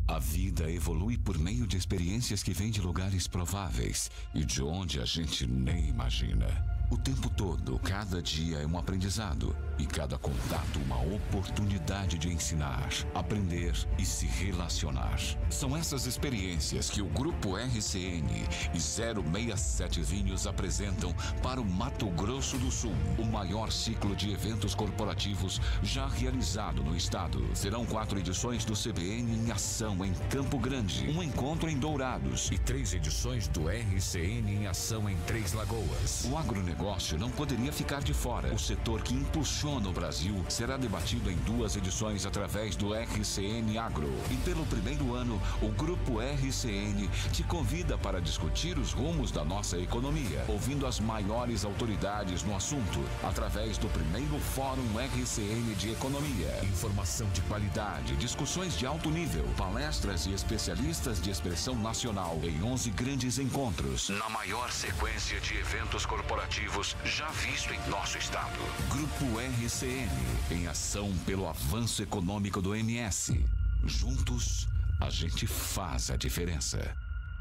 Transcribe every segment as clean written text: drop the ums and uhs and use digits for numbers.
A vida evolui por meio de experiências que vêm de lugares prováveis e de onde a gente nem imagina. O tempo todo, cada dia é um aprendizado e cada contato uma oportunidade de ensinar, aprender e se relacionar. São essas experiências que o Grupo RCN e 067 Vinhos apresentam para o Mato Grosso do Sul, o maior ciclo de eventos corporativos já realizado no estado. Serão 4 edições do CBN em ação em Campo Grande, um encontro em Dourados e 3 edições do RCN em ação em Três Lagoas. O agronegócio não poderia ficar de fora. O setor que impulsiona o Brasil será debatido em 2 edições através do RCN Agro. E pelo primeiro ano, o Grupo RCN te convida para discutir os rumos da nossa economia, ouvindo as maiores autoridades no assunto, através do primeiro Fórum RCN de Economia. Informação de qualidade, discussões de alto nível, palestras e especialistas de expressão nacional em 11 grandes encontros, na maior sequência de eventos corporativos já visto em nosso estado. Grupo RCN, em ação pelo avanço econômico do MS. Juntos, a gente faz a diferença.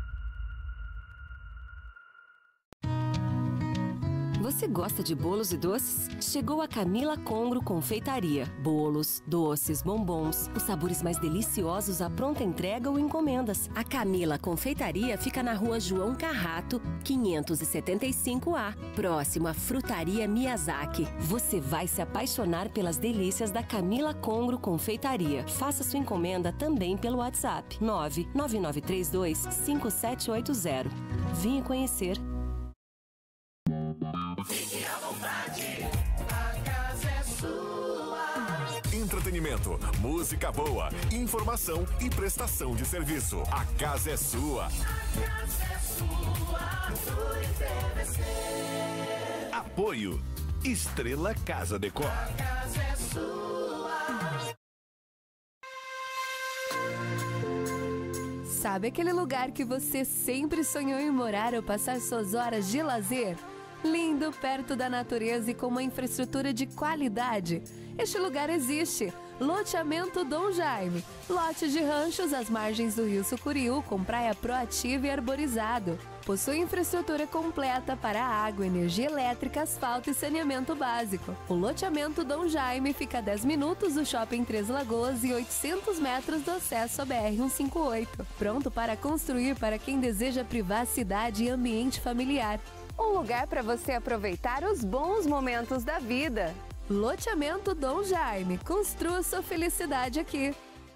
Você gosta de bolos e doces? Chegou a Camila Congro Confeitaria. Bolos, doces, bombons, os sabores mais deliciosos à pronta entrega ou encomendas. A Camila Confeitaria fica na rua João Carrato, 575A, próximo à Frutaria Miyazaki. Você vai se apaixonar pelas delícias da Camila Congro Confeitaria. Faça sua encomenda também pelo WhatsApp 999325780. Venha conhecer. Fique à vontade, a casa é sua. Entretenimento, música boa, informação e prestação de serviço. A casa é sua. A casa é sua, Arthur e PVC. Apoio Estrela Casa Decor. A casa é sua. Sabe aquele lugar que você sempre sonhou em morar ou passar suas horas de lazer? Lindo, perto da natureza e com uma infraestrutura de qualidade. Este lugar existe. Loteamento Dom Jaime. Lote de ranchos às margens do Rio Sucuriú, com praia proativa e arborizado. Possui infraestrutura completa para água, energia elétrica, asfalto e saneamento básico. O loteamento Dom Jaime fica a 10 minutos do Shopping Três Lagoas e 800 metros do acesso à BR-158. Pronto para construir para quem deseja privacidade e ambiente familiar. Um lugar para você aproveitar os bons momentos da vida. Loteamento Dom Jaime. Construa sua felicidade aqui.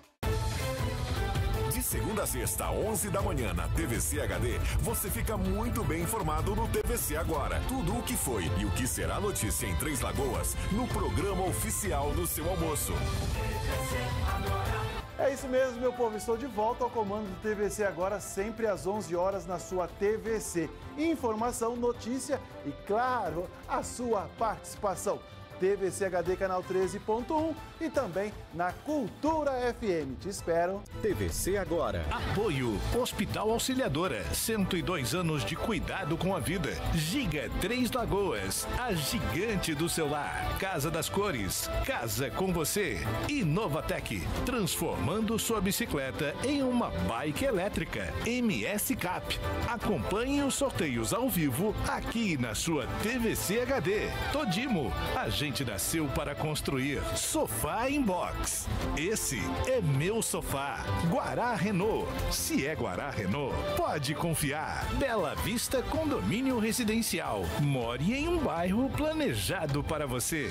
De segunda a sexta, 11 da manhã, na TVC HD, você fica muito bem informado no TVC Agora. Tudo o que foi e o que será notícia em Três Lagoas, no programa oficial do seu almoço. É isso mesmo, meu povo. Estou de volta ao comando do TVC Agora, sempre às 11 horas na sua TVC. Informação, notícia e, claro, a sua participação. TVC HD Canal 13.1 e também na Cultura FM. Te espero. TVC Agora. Apoio Hospital Auxiliadora. 102 anos de cuidado com a vida. Giga Três Lagoas. A gigante do celular. Casa das Cores. Casa com você. E Novatec. Transformando sua bicicleta em uma bike elétrica. MS Cap. Acompanhe os sorteios ao vivo aqui na sua TVC HD. Todimo. A gente nasceu para construir. Sofá Inbox. Esse é meu sofá. Guará Renault. Se é Guará Renault, pode confiar. Bela Vista Condomínio Residencial. More em um bairro planejado para você.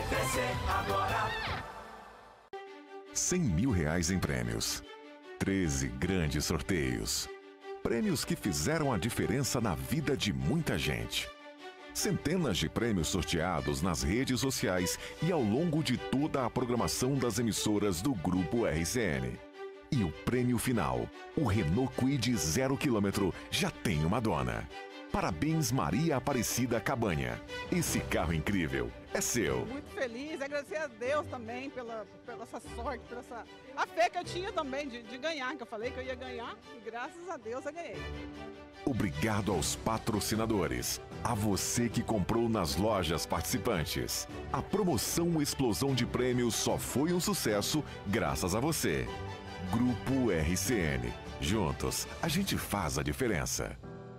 R$100 mil em prêmios. 13 grandes sorteios. Prêmios que fizeram a diferença na vida de muita gente. Centenas de prêmios sorteados nas redes sociais e ao longo de toda a programação das emissoras do Grupo RCN. E o prêmio final, o Renault Kwid 0 km, já tem uma dona. Parabéns, Maria Aparecida Cabanha. Esse carro incrível é seu. Muito feliz, agradecer a Deus também pela essa sorte, a fé que eu tinha também de ganhar, que eu falei que eu ia ganhar e graças a Deus eu ganhei. Obrigado aos patrocinadores, a você que comprou nas lojas participantes. A promoção Explosão de Prêmios só foi um sucesso graças a você. Grupo RCN. Juntos, a gente faz a diferença.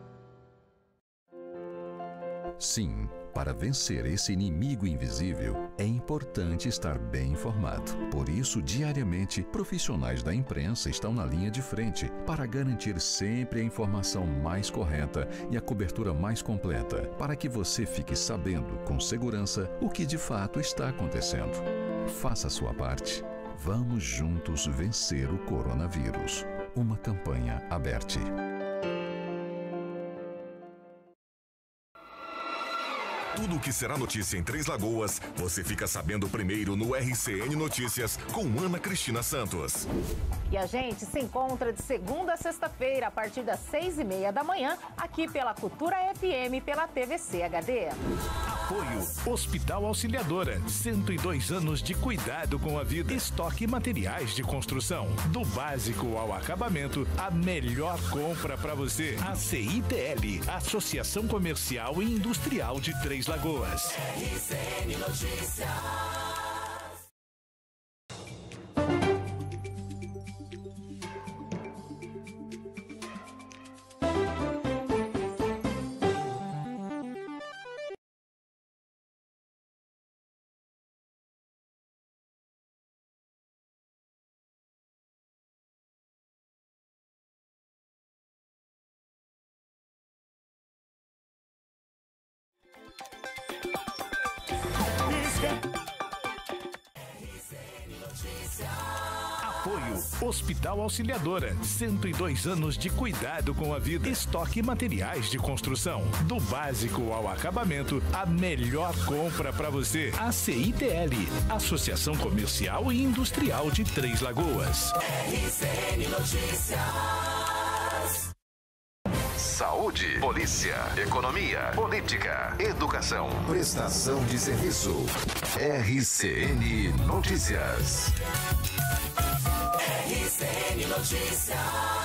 Sim, para vencer esse inimigo invisível, é importante estar bem informado. Por isso, diariamente, profissionais da imprensa estão na linha de frente para garantir sempre a informação mais correta e a cobertura mais completa, para que você fique sabendo com segurança o que de fato está acontecendo. Faça a sua parte. Vamos juntos vencer o coronavírus. Uma campanha aberta. Tudo o que será notícia em Três Lagoas, você fica sabendo primeiro no RCN Notícias com Ana Cristina Santos. E a gente se encontra de segunda a sexta-feira, a partir das 6h30 da manhã, aqui pela Cultura FM, pela TVC HD. Apoio Hospital Auxiliadora, 102 anos de cuidado com a vida. Estoque materiais de construção, do básico ao acabamento, a melhor compra para você. A CITL, Associação Comercial e Industrial de Três Lagoas. RCN Notícias. Apoio Hospital Auxiliadora, 102 anos de cuidado com a vida. Estoque materiais de construção, do básico ao acabamento, a melhor compra para você. A CITL, Associação Comercial e Industrial de Três Lagoas. RCN Notícias. Saúde, polícia, economia, política, educação, prestação de serviço. RCN Notícias. RCN Notícias.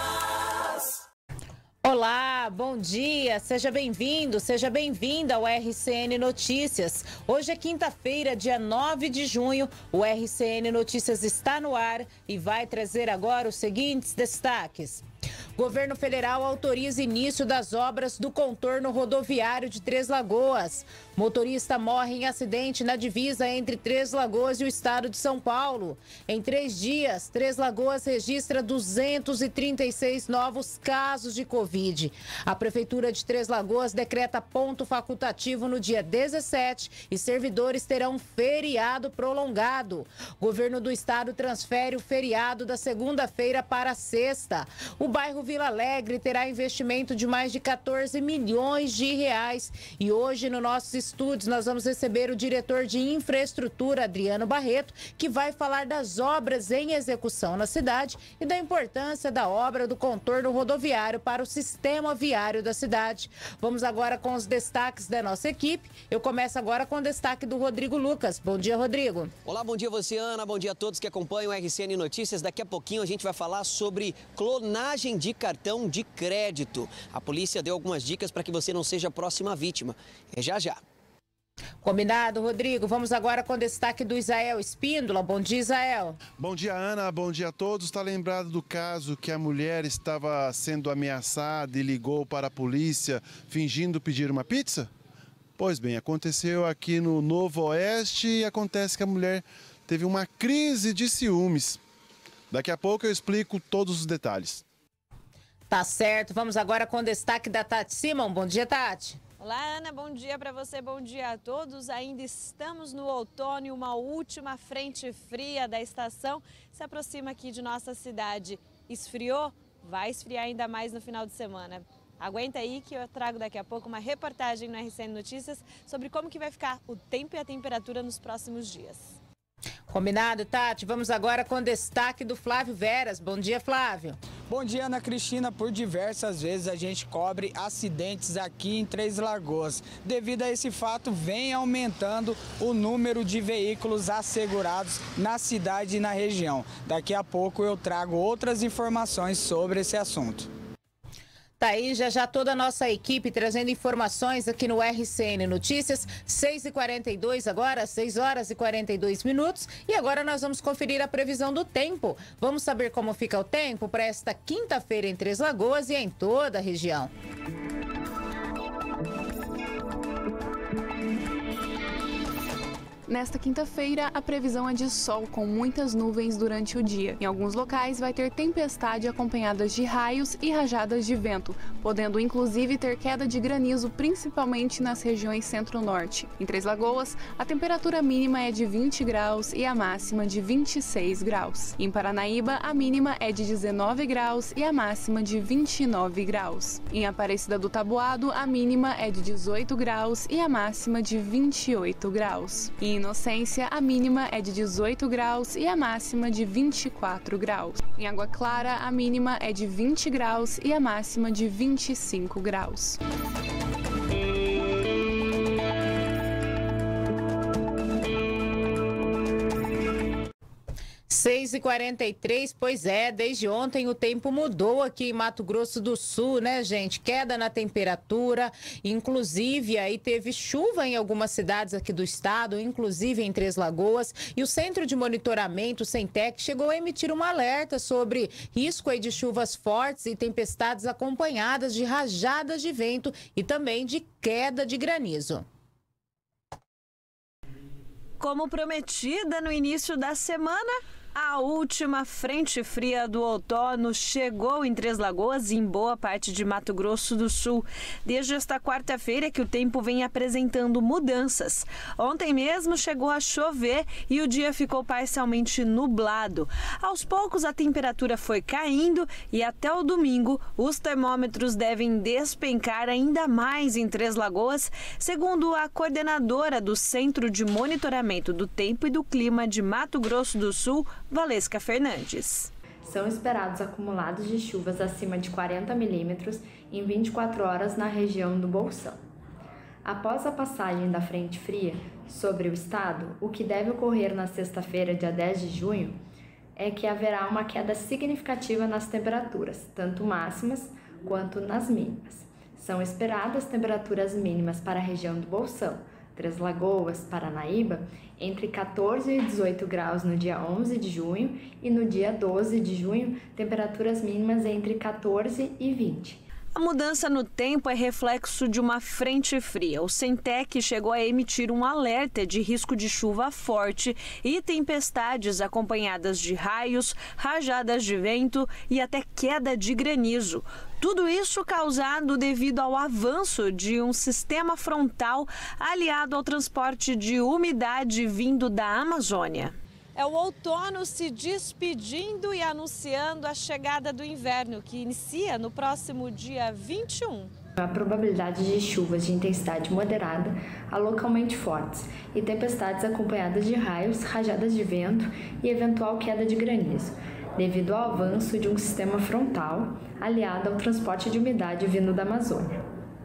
Olá, bom dia, seja bem-vindo, seja bem-vinda ao RCN Notícias. Hoje é quinta-feira, dia 9 de junho, o RCN Notícias está no ar e vai trazer agora os seguintes destaques. Governo Federal autoriza início das obras do contorno rodoviário de Três Lagoas. Motorista morre em acidente na divisa entre Três Lagoas e o estado de São Paulo. Em 3 dias, Três Lagoas registra 236 novos casos de Covid. A Prefeitura de Três Lagoas decreta ponto facultativo no dia 17 e servidores terão feriado prolongado. Governo do estado transfere o feriado da segunda-feira para a sexta. O bairro Vila Alegre terá investimento de mais de 14 milhões de reais. E hoje, no nossos estúdios, nós vamos receber o diretor de infraestrutura, Adriano Barreto, que vai falar das obras em execução na cidade e da importância da obra do contorno rodoviário para o sistema viário da cidade. Vamos agora com os destaques da nossa equipe. Eu começo agora com o destaque do Rodrigo Lucas. Bom dia, Rodrigo. Olá, bom dia você, Ana. Bom dia a todos que acompanham o RCN Notícias. Daqui a pouquinho a gente vai falar sobre clonagem de cartão de crédito. A polícia deu algumas dicas para que você não seja a próxima vítima. É já já. Combinado, Rodrigo. Vamos agora com o destaque do Isael Espíndola. Bom dia, Isael. Bom dia, Ana. Bom dia a todos. Está lembrado do caso que a mulher estava sendo ameaçada e ligou para a polícia fingindo pedir uma pizza? Pois bem, aconteceu aqui no Novo Oeste e acontece que a mulher teve uma crise de ciúmes. Daqui a pouco eu explico todos os detalhes. Tá certo. Vamos agora com o destaque da Tati Simon. Bom dia, Tati. Olá, Ana, bom dia para você, bom dia a todos. Ainda estamos no outono e uma última frente fria da estação se aproxima aqui de nossa cidade. Esfriou? Vai esfriar ainda mais no final de semana. Aguenta aí que eu trago daqui a pouco uma reportagem no RCN Notícias sobre como que vai ficar o tempo e a temperatura nos próximos dias. Combinado, Tati. Vamos agora com o destaque do Flávio Veras. Bom dia, Flávio. Bom dia, Ana Cristina. Por diversas vezes a gente cobre acidentes aqui em Três Lagoas. Devido a esse fato, vem aumentando o número de veículos assegurados na cidade e na região. Daqui a pouco eu trago outras informações sobre esse assunto. Tá aí já toda a nossa equipe trazendo informações aqui no RCN Notícias, 6h42 agora, 6 horas e 42 minutos. E agora nós vamos conferir a previsão do tempo. Vamos saber como fica o tempo para esta quinta-feira em Três Lagoas e em toda a região. Nesta quinta-feira, a previsão é de sol com muitas nuvens durante o dia. Em alguns locais vai ter tempestade acompanhadas de raios e rajadas de vento, podendo inclusive ter queda de granizo, principalmente nas regiões centro-norte. Em Três Lagoas, a temperatura mínima é de 20 graus e a máxima de 26 graus. Em Paranaíba, a mínima é de 19 graus e a máxima de 29 graus. Em Aparecida do Taboado, a mínima é de 18 graus e a máxima de 28 graus. Em Inocência, a mínima é de 18 graus e a máxima de 24 graus. Em Água Clara, a mínima é de 20 graus e a máxima de 25 graus. 6h43, pois é, desde ontem o tempo mudou aqui em Mato Grosso do Sul, né, gente? Queda na temperatura, inclusive aí teve chuva em algumas cidades aqui do estado, inclusive em Três Lagoas, e o Centro de Monitoramento, o Centec, chegou a emitir um alerta sobre risco aí de chuvas fortes e tempestades acompanhadas de rajadas de vento e também de queda de granizo. Como prometida no início da semana, a última frente fria do outono chegou em Três Lagoas e em boa parte de Mato Grosso do Sul. Desde esta quarta-feira que o tempo vem apresentando mudanças. Ontem mesmo chegou a chover e o dia ficou parcialmente nublado. Aos poucos a temperatura foi caindo e até o domingo os termômetros devem despencar ainda mais em Três Lagoas, segundo a coordenadora do Centro de Monitoramento do Tempo e do Clima de Mato Grosso do Sul, Valesca Fernandes. São esperados acumulados de chuvas acima de 40 milímetros em 24 horas na região do Bolsão. Após a passagem da frente fria sobre o estado, o que deve ocorrer na sexta-feira, dia 10 de junho, é que haverá uma queda significativa nas temperaturas, tanto máximas quanto nas mínimas. São esperadas temperaturas mínimas para a região do Bolsão, Três Lagoas, Paranaíba, entre 14 e 18 graus no dia 11 de junho e no dia 12 de junho, temperaturas mínimas entre 14 e 20. A mudança no tempo é reflexo de uma frente fria. O Centec chegou a emitir um alerta de risco de chuva forte e tempestades acompanhadas de raios, rajadas de vento e até queda de granizo. Tudo isso causado devido ao avanço de um sistema frontal aliado ao transporte de umidade vindo da Amazônia. É o outono se despedindo e anunciando a chegada do inverno, que inicia no próximo dia 21. A probabilidade de chuvas de intensidade moderada a localmente fortes e tempestades acompanhadas de raios, rajadas de vento e eventual queda de granizo, devido ao avanço de um sistema frontal aliado ao transporte de umidade vindo da Amazônia.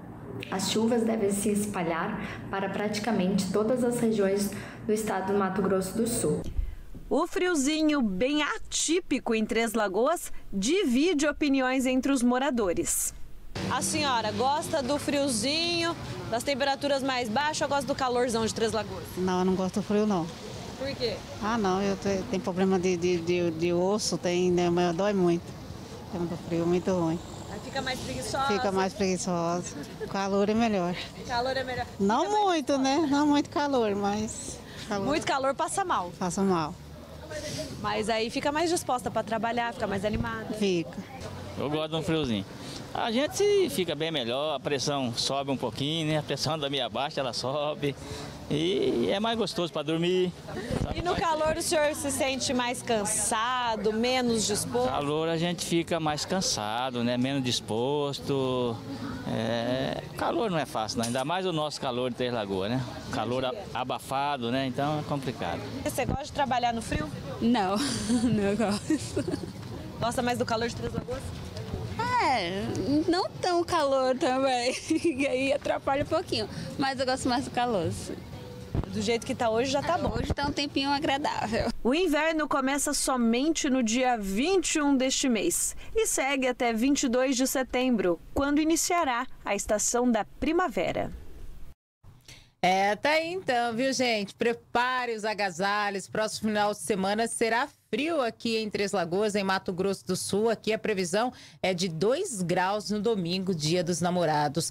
As chuvas devem se espalhar para praticamente todas as regiões do estado do Mato Grosso do Sul. O friozinho bem atípico em Três Lagoas divide opiniões entre os moradores. A senhora gosta do friozinho, das temperaturas mais baixas ou gosta do calorzão de Três Lagoas? Não, eu não gosto do frio, não. Por quê? Ah, não, eu tenho problema de osso, dói muito. Tem muito frio, muito ruim. Aí fica mais preguiçosa? Fica mais preguiçosa. O calor é melhor. Calor é melhor. Não muito, né? Não muito calor, mas... Muito calor passa mal. Passa mal. Mas aí fica mais disposta para trabalhar, fica mais animada. Fica. Eu gosto de um friozinho. A gente fica bem melhor, a pressão sobe um pouquinho, né? A pressão da minha baixa, ela sobe. E é mais gostoso para dormir. E no calor o senhor se sente mais cansado, menos disposto? No calor a gente fica mais cansado, né? Menos disposto. Calor não é fácil, né? Ainda mais o nosso calor de Três Lagoas, né? Calor abafado, né? Então é complicado. Você gosta de trabalhar no frio? Não, não gosto. Gosta mais do calor de Três Lagoas? Não tão calor também, e aí atrapalha um pouquinho, mas eu gosto mais do calor. do jeito que tá hoje já tá bom. Hoje tá um tempinho agradável. O inverno começa somente no dia 21 deste mês e segue até 22 de setembro, quando iniciará a estação da primavera. Tá aí então, viu, gente? Prepare os agasalhos. Próximo final de semana será frio aqui em Três Lagoas, em Mato Grosso do Sul. Aqui a previsão é de 2 graus no domingo, Dia dos Namorados.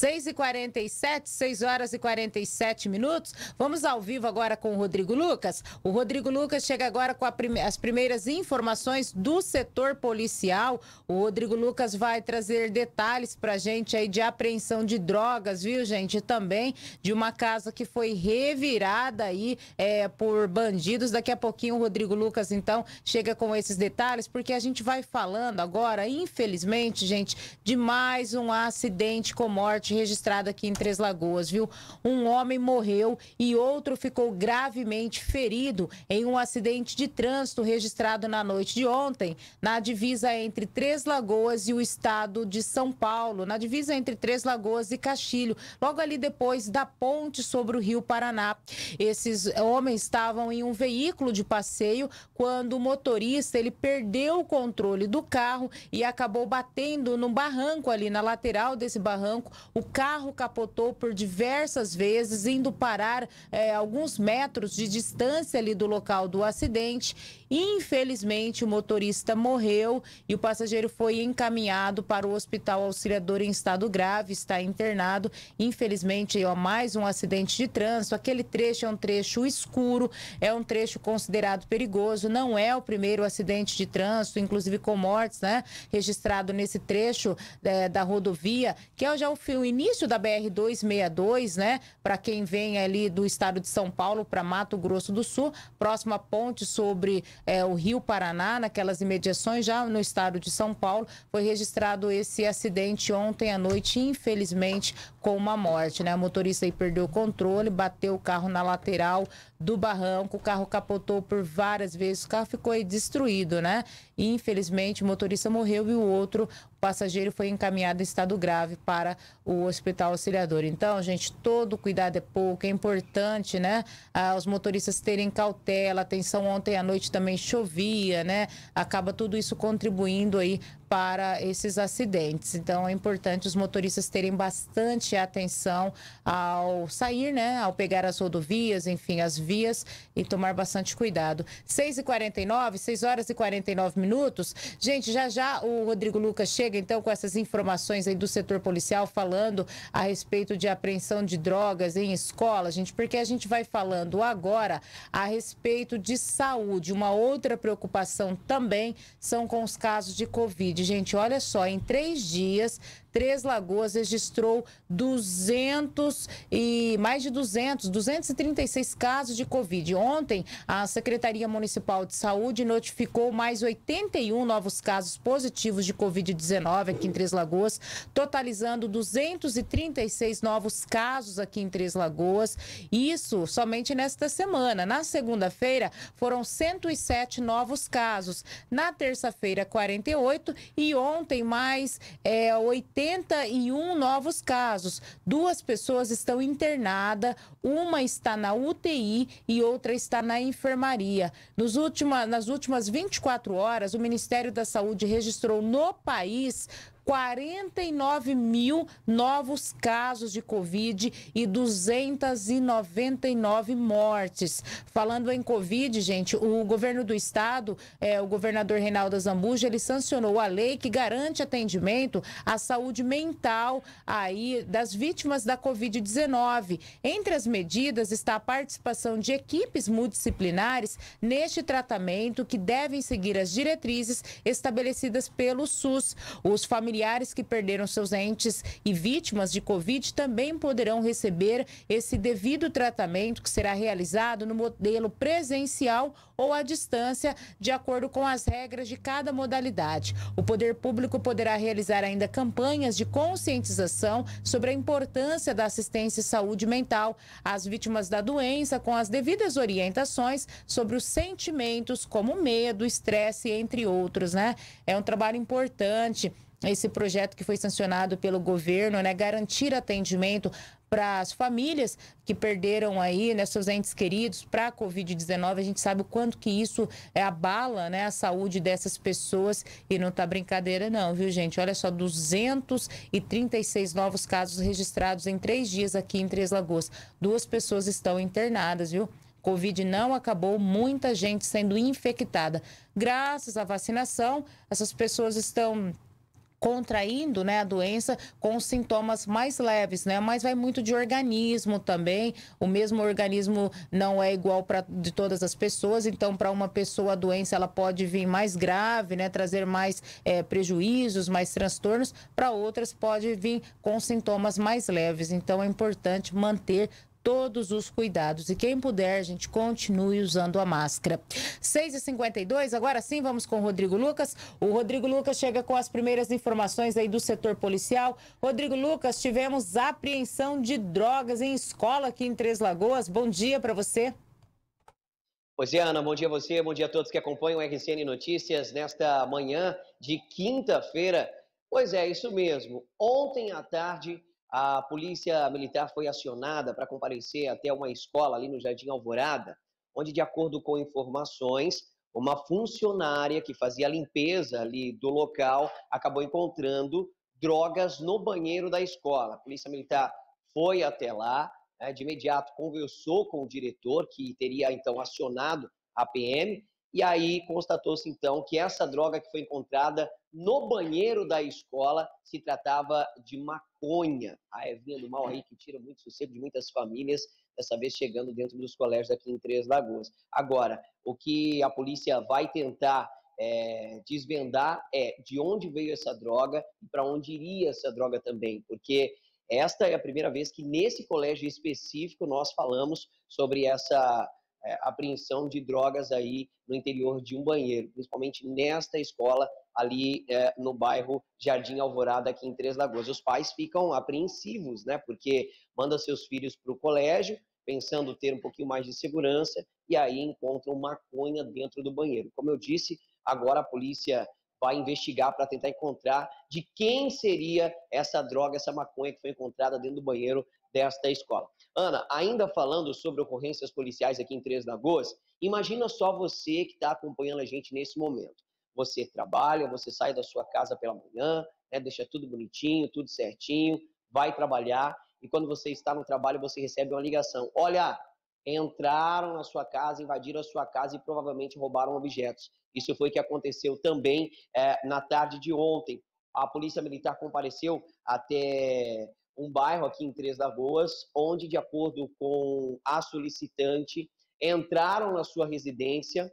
6h47, 6 horas e 47 minutos. Vamos ao vivo agora com o Rodrigo Lucas. O Rodrigo Lucas chega agora com as primeiras informações do setor policial. O Rodrigo Lucas vai trazer detalhes pra gente aí de apreensão de drogas, viu, gente? E também de uma casa que foi revirada aí por bandidos. Daqui a pouquinho o Rodrigo Lucas, então, chega com esses detalhes, porque a gente vai falando agora, infelizmente, gente, de mais um acidente com morte registrado aqui em Três Lagoas, viu? Um homem morreu e outro ficou gravemente ferido em um acidente de trânsito registrado na noite de ontem, na divisa entre Três Lagoas e o estado de São Paulo, na divisa entre Três Lagoas e Castilho, logo ali depois da ponte sobre o Rio Paraná. Esses homens estavam em um veículo de passeio quando o motorista ele perdeu o controle do carro e acabou batendo no barranco ali na lateral desse barranco. O carro capotou por diversas vezes, indo parar alguns metros de distância ali do local do acidente. Infelizmente, o motorista morreu e o passageiro foi encaminhado para o Hospital Auxiliador em estado grave, está internado. Infelizmente, mais um acidente de trânsito. Aquele trecho é um trecho escuro, é um trecho considerado perigoso, não é o primeiro acidente de trânsito, inclusive com mortes, né, registrado nesse trecho da rodovia, que é já o início da BR-262, né, para quem vem ali do estado de São Paulo para Mato Grosso do Sul, próxima ponte sobre o Rio Paraná, naquelas imediações, já no estado de São Paulo, foi registrado esse acidente ontem à noite, infelizmente, com uma morte, né? O motorista aí perdeu o controle, bateu o carro na lateral do barranco, o carro capotou por várias vezes, o carro ficou aí destruído, né? E, infelizmente, o motorista morreu e o outro, o passageiro, foi encaminhado em estado grave para o Hospital Auxiliador. Então, gente, todo cuidado é pouco, é importante, né? Os motoristas terem cautela, atenção, ontem à noite também chovia, né? Acaba tudo isso contribuindo aí para esses acidentes. Então, é importante os motoristas terem bastante atenção ao sair, né? Ao pegar as rodovias, enfim, as vias, e tomar bastante cuidado. 6h49, 6 horas e 49 minutos. Gente, já o Rodrigo Lucas chega, então, com essas informações aí do setor policial, falando a respeito de apreensão de drogas em escola, gente, porque a gente vai falando agora a respeito de saúde. Uma outra preocupação também são com os casos de Covid. Gente, olha só, em 3 dias, Três Lagoas registrou mais de 236 casos de Covid. Ontem, a Secretaria Municipal de Saúde notificou mais 81 novos casos positivos de Covid-19 aqui em Três Lagoas, totalizando 236 novos casos aqui em Três Lagoas. Isso somente nesta semana. Na segunda-feira, foram 107 novos casos. Na terça-feira, 48 e ontem mais 81 novos casos. 2 pessoas estão internadas, uma está na UTI e outra está na enfermaria. Nas últimas 24 horas, o Ministério da Saúde registrou no país 49 mil novos casos de Covid e 299 mortes. Falando em Covid, gente, o governo do estado, o governador Reinaldo Azambuja, ele sancionou a lei que garante atendimento à saúde mental aí das vítimas da Covid-19. Entre as medidas está a participação de equipes multidisciplinares neste tratamento, que devem seguir as diretrizes estabelecidas pelo SUS. Os familiares que perderam seus entes e vítimas de Covid também poderão receber esse devido tratamento, que será realizado no modelo presencial ou à distância, de acordo com as regras de cada modalidade. O poder público poderá realizar ainda campanhas de conscientização sobre a importância da assistência e saúde mental às vítimas da doença, com as devidas orientações sobre os sentimentos como medo, estresse, entre outros, né? É um trabalho importante. esse projeto que foi sancionado pelo governo, né, garantir atendimento para as famílias que perderam aí, né, seus entes queridos para a Covid-19. A gente sabe o quanto que isso abala, né, a saúde dessas pessoas e não tá brincadeira não, viu, gente? Olha só, 236 novos casos registrados em 3 dias aqui em Três Lagoas. 2 pessoas estão internadas, viu? Covid não acabou, muita gente sendo infectada. Graças à vacinação, essas pessoas estão contraindo, né, a doença com sintomas mais leves, né? Mas vai muito de organismo também. O mesmo organismo não é igual para de todas as pessoas. Então, para uma pessoa a doença ela pode vir mais grave, né? Trazer mais prejuízos, mais transtornos. Para outras pode vir com sintomas mais leves. Então, é importante manter todos os cuidados. E quem puder, gente, continue usando a máscara. 6h52, agora sim, vamos com o Rodrigo Lucas. O Rodrigo Lucas chega com as primeiras informações aí do setor policial. Rodrigo Lucas, tivemos apreensão de drogas em escola aqui em Três Lagoas. Bom dia para você. Pois é, Ana, bom dia a você, bom dia a todos que acompanham o RCN Notícias nesta manhã de quinta-feira. Pois é, isso mesmo. Ontem à tarde, a Polícia Militar foi acionada para comparecer até uma escola ali no Jardim Alvorada, onde, de acordo com informações, uma funcionária que fazia a limpeza ali do local acabou encontrando drogas no banheiro da escola. A Polícia Militar foi até lá, de imediato conversou com o diretor, que teria então acionado a PM, e aí constatou-se então que essa droga que foi encontrada no banheiro da escola se tratava de maconha, a ervinha do mal aí que tira muito sossego de muitas famílias, dessa vez chegando dentro dos colégios aqui em Três Lagoas. Agora, o que a polícia vai tentar desvendar é de onde veio essa droga e para onde iria essa droga também, porque esta é a primeira vez que nesse colégio específico nós falamos sobre essa apreensão de drogas aí no interior de um banheiro, principalmente nesta escola ali no bairro Jardim Alvorada, aqui em Três Lagoas. Os pais ficam apreensivos, né, porque mandam seus filhos para o colégio, pensando ter um pouquinho mais de segurança, e aí encontram maconha dentro do banheiro. Como eu disse, agora a polícia vai investigar para tentar encontrar de quem seria essa droga, essa maconha que foi encontrada dentro do banheiro desta escola. Ana, ainda falando sobre ocorrências policiais aqui em Três Lagoas, imagina só você que está acompanhando a gente nesse momento. Você trabalha, você sai da sua casa pela manhã, né, deixa tudo bonitinho, tudo certinho, vai trabalhar, e quando você está no trabalho, você recebe uma ligação. Olha, entraram na sua casa, invadiram a sua casa e provavelmente roubaram objetos. Isso foi o que aconteceu também na tarde de ontem. A Polícia Militar compareceu até um bairro aqui em Três Lagoas, onde, de acordo com a solicitante, entraram na sua residência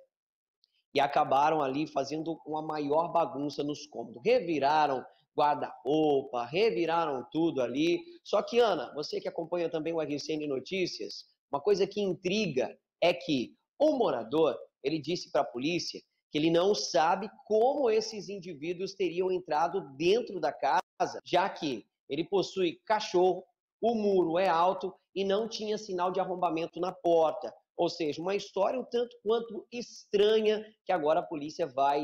e acabaram ali fazendo uma maior bagunça nos cômodos. Reviraram guarda-roupa, reviraram tudo ali. Só que, Ana, você que acompanha também o RCN Notícias, uma coisa que intriga é que o morador, ele disse para a polícia que ele não sabe como esses indivíduos teriam entrado dentro da casa, já que ele possui cachorro, o muro é alto e não tinha sinal de arrombamento na porta. Ou seja, uma história um tanto quanto estranha que agora a polícia vai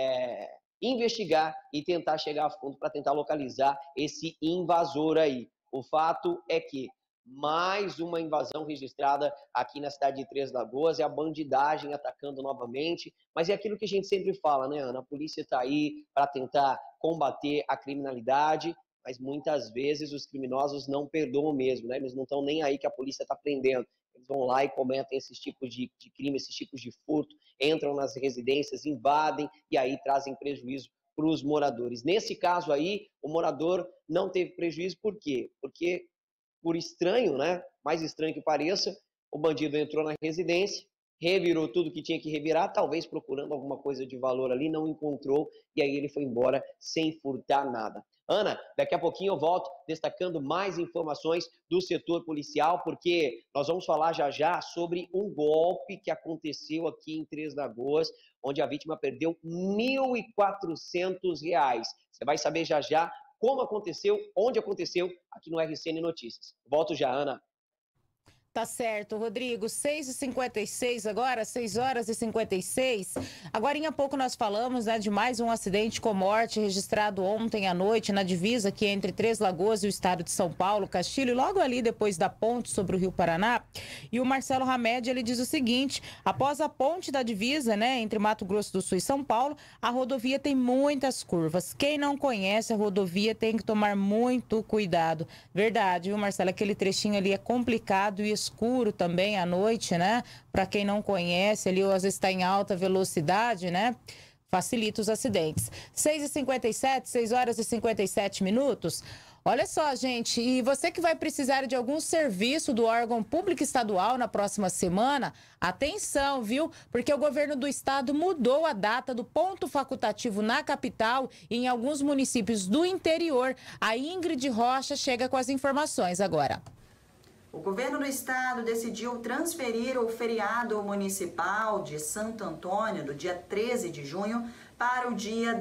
investigar e tentar chegar a fundo para tentar localizar esse invasor aí. O fato é que mais uma invasão registrada aqui na cidade de Três Lagoas, é a bandidagem atacando novamente, mas é aquilo que a gente sempre fala, né, Ana? A polícia está aí para tentar combater a criminalidade, mas muitas vezes os criminosos não perdoam mesmo, né? Eles não estão nem aí que a polícia está prendendo. Eles vão lá e cometem esses tipos de crime, esses tipos de furto, entram nas residências, invadem e aí trazem prejuízo para os moradores. Nesse caso aí, o morador não teve prejuízo, por quê? Porque, por estranho, né? Mais estranho que pareça, o bandido entrou na residência, revirou tudo que tinha que revirar, talvez procurando alguma coisa de valor ali, não encontrou, e aí ele foi embora sem furtar nada. Ana, daqui a pouquinho eu volto destacando mais informações do setor policial, porque nós vamos falar já já sobre um golpe que aconteceu aqui em Três Lagoas, onde a vítima perdeu R$ 1.400. Você vai saber já já como aconteceu, onde aconteceu, aqui no RCN Notícias. Volto já, Ana. Tá certo, Rodrigo. 6h56 agora, 6h56. Agora em pouco nós falamos, né, de mais um acidente com morte registrado ontem à noite na divisa aqui entre Três Lagoas e o estado de São Paulo, Castilho, logo ali depois da ponte sobre o Rio Paraná. E o Marcelo Hamed, ele diz o seguinte: após a ponte da divisa, né, entre Mato Grosso do Sul e São Paulo, a rodovia tem muitas curvas. Quem não conhece a rodovia tem que tomar muito cuidado. Verdade, viu, Marcelo? Aquele trechinho ali é complicado e escuro também à noite, né? Para quem não conhece, ali ou às vezes está em alta velocidade, né? Facilita os acidentes. 6h57, 6h57. Olha só, gente, e você que vai precisar de algum serviço do órgão público estadual na próxima semana, atenção, viu? Porque o governo do estado mudou a data do ponto facultativo na capital e em alguns municípios do interior. A Ingrid Rocha chega com as informações agora. O governo do estado decidiu transferir o feriado municipal de Santo Antônio do dia 13 de junho para o dia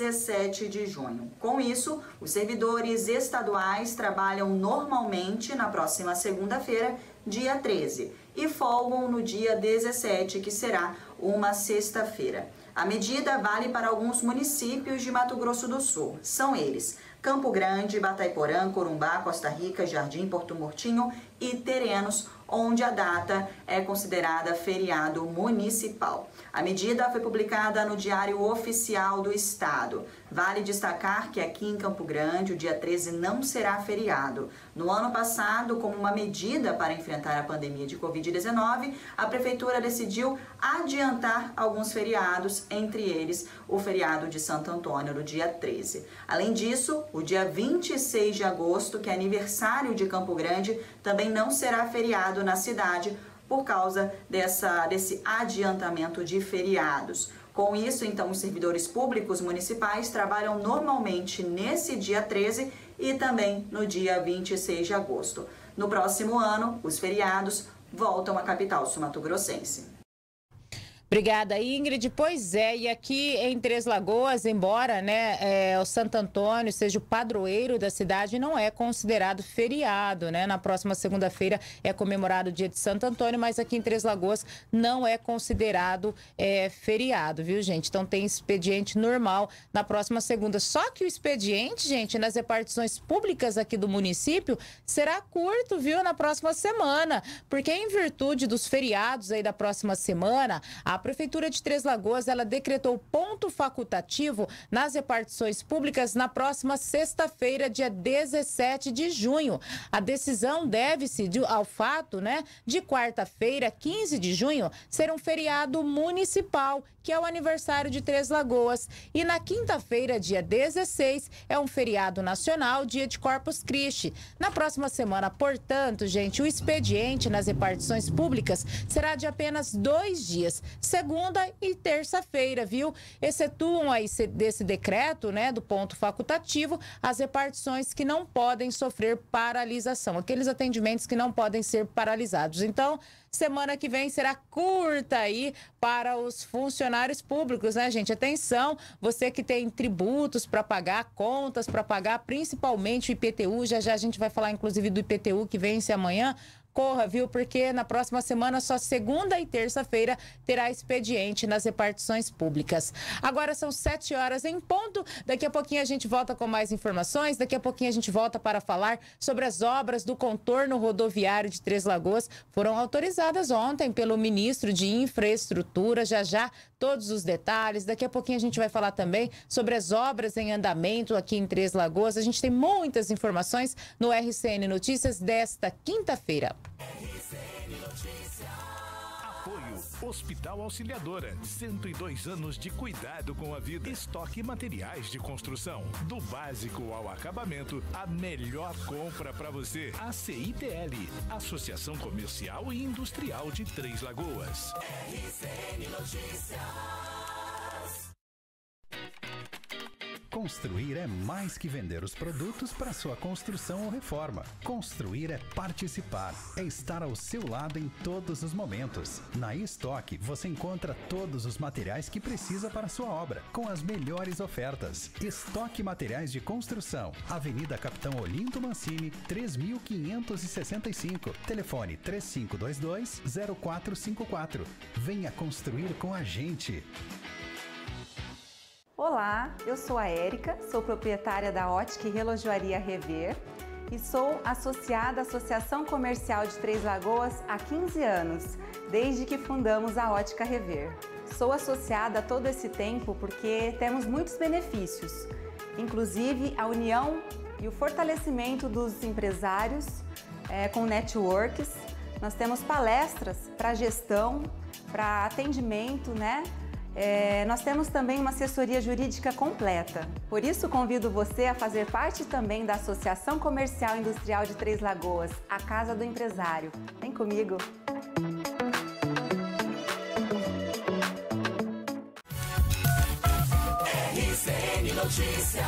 17 de junho. Com isso, os servidores estaduais trabalham normalmente na próxima segunda-feira, dia 13, e folgam no dia 17, que será uma sexta-feira. A medida vale para alguns municípios de Mato Grosso do Sul. São eles: Campo Grande, Batayporã, Corumbá, Costa Rica, Jardim, Porto Murtinho e Terenos, onde a data é considerada feriado municipal. A medida foi publicada no Diário Oficial do Estado. Vale destacar que aqui em Campo Grande o dia 13 não será feriado. No ano passado, como uma medida para enfrentar a pandemia de Covid-19, a Prefeitura decidiu adiantar alguns feriados, entre eles o feriado de Santo Antônio no dia 13. Além disso, o dia 26 de agosto, que é aniversário de Campo Grande, também não será feriado na cidade por causa desse adiantamento de feriados. Com isso, então, os servidores públicos municipais trabalham normalmente nesse dia 13 e também no dia 26 de agosto. No próximo ano, os feriados voltam à capital sul-mato-grossense. Obrigada, Ingrid. Pois é, e aqui em Três Lagoas, embora, né, o Santo Antônio seja o padroeiro da cidade, não é considerado feriado, né? Na próxima segunda-feira é comemorado o dia de Santo Antônio, mas aqui em Três Lagoas não é considerado feriado, viu, gente? Então tem expediente normal na próxima segunda. Só que o expediente, gente, nas repartições públicas aqui do município será curto, viu, na próxima semana, porque em virtude dos feriados aí da próxima semana, a Prefeitura de Três Lagoas, ela decretou ponto facultativo nas repartições públicas na próxima sexta-feira, dia 17 de junho. A decisão deve-se ao fato, né, de quarta-feira, 15 de junho, ser um feriado municipal, que é o aniversário de Três Lagoas. E na quinta-feira, dia 16, é um feriado nacional, dia de Corpus Christi. Na próxima semana, portanto, gente, o expediente nas repartições públicas será de apenas 2 dias, segunda e terça-feira, viu? Excetuam aí desse decreto, né, do ponto facultativo, as repartições que não podem sofrer paralisação, aqueles atendimentos que não podem ser paralisados. Então, semana que vem será curta aí para os funcionários públicos, né, gente? Atenção, você que tem tributos para pagar, contas para pagar, principalmente o IPTU, já a gente vai falar inclusive do IPTU que vence amanhã. Corra, viu? Porque na próxima semana, só segunda e terça-feira, terá expediente nas repartições públicas. Agora são 7 horas em ponto. Daqui a pouquinho a gente volta com mais informações. Daqui a pouquinho a gente volta para falar sobre as obras do contorno rodoviário de Três Lagoas. Foram autorizadas ontem pelo ministro de Infraestrutura. Já todos os detalhes. Daqui a pouquinho a gente vai falar também sobre as obras em andamento aqui em Três Lagoas. A gente tem muitas informações no RCN Notícias desta quinta-feira. Apoio Hospital Auxiliadora, 102 anos de cuidado com a vida. Estoque materiais de construção, do básico ao acabamento, a melhor compra para você. ACITL, Associação Comercial e Industrial de Três Lagoas. RCN Notícias. Construir é mais que vender os produtos para sua construção ou reforma. Construir é participar, é estar ao seu lado em todos os momentos. Na Estoque você encontra todos os materiais que precisa para sua obra, com as melhores ofertas. Estoque Materiais de Construção, Avenida Capitão Olinto Mancini, 3565. Telefone 3522-0454. Venha construir com a gente. Olá, eu sou a Érica, sou proprietária da Ótica e Relojoaria Rever e sou associada à Associação Comercial de Três Lagoas há 15 anos, desde que fundamos a Ótica Rever. Sou associada a todo esse tempo porque temos muitos benefícios, inclusive a união e o fortalecimento dos empresários com networks. Nós temos palestras para gestão, para atendimento, né? Nós temos também uma assessoria jurídica completa. Por isso, convido você a fazer parte também da Associação Comercial Industrial de Três Lagoas, a Casa do Empresário. Vem comigo! RCN Notícias.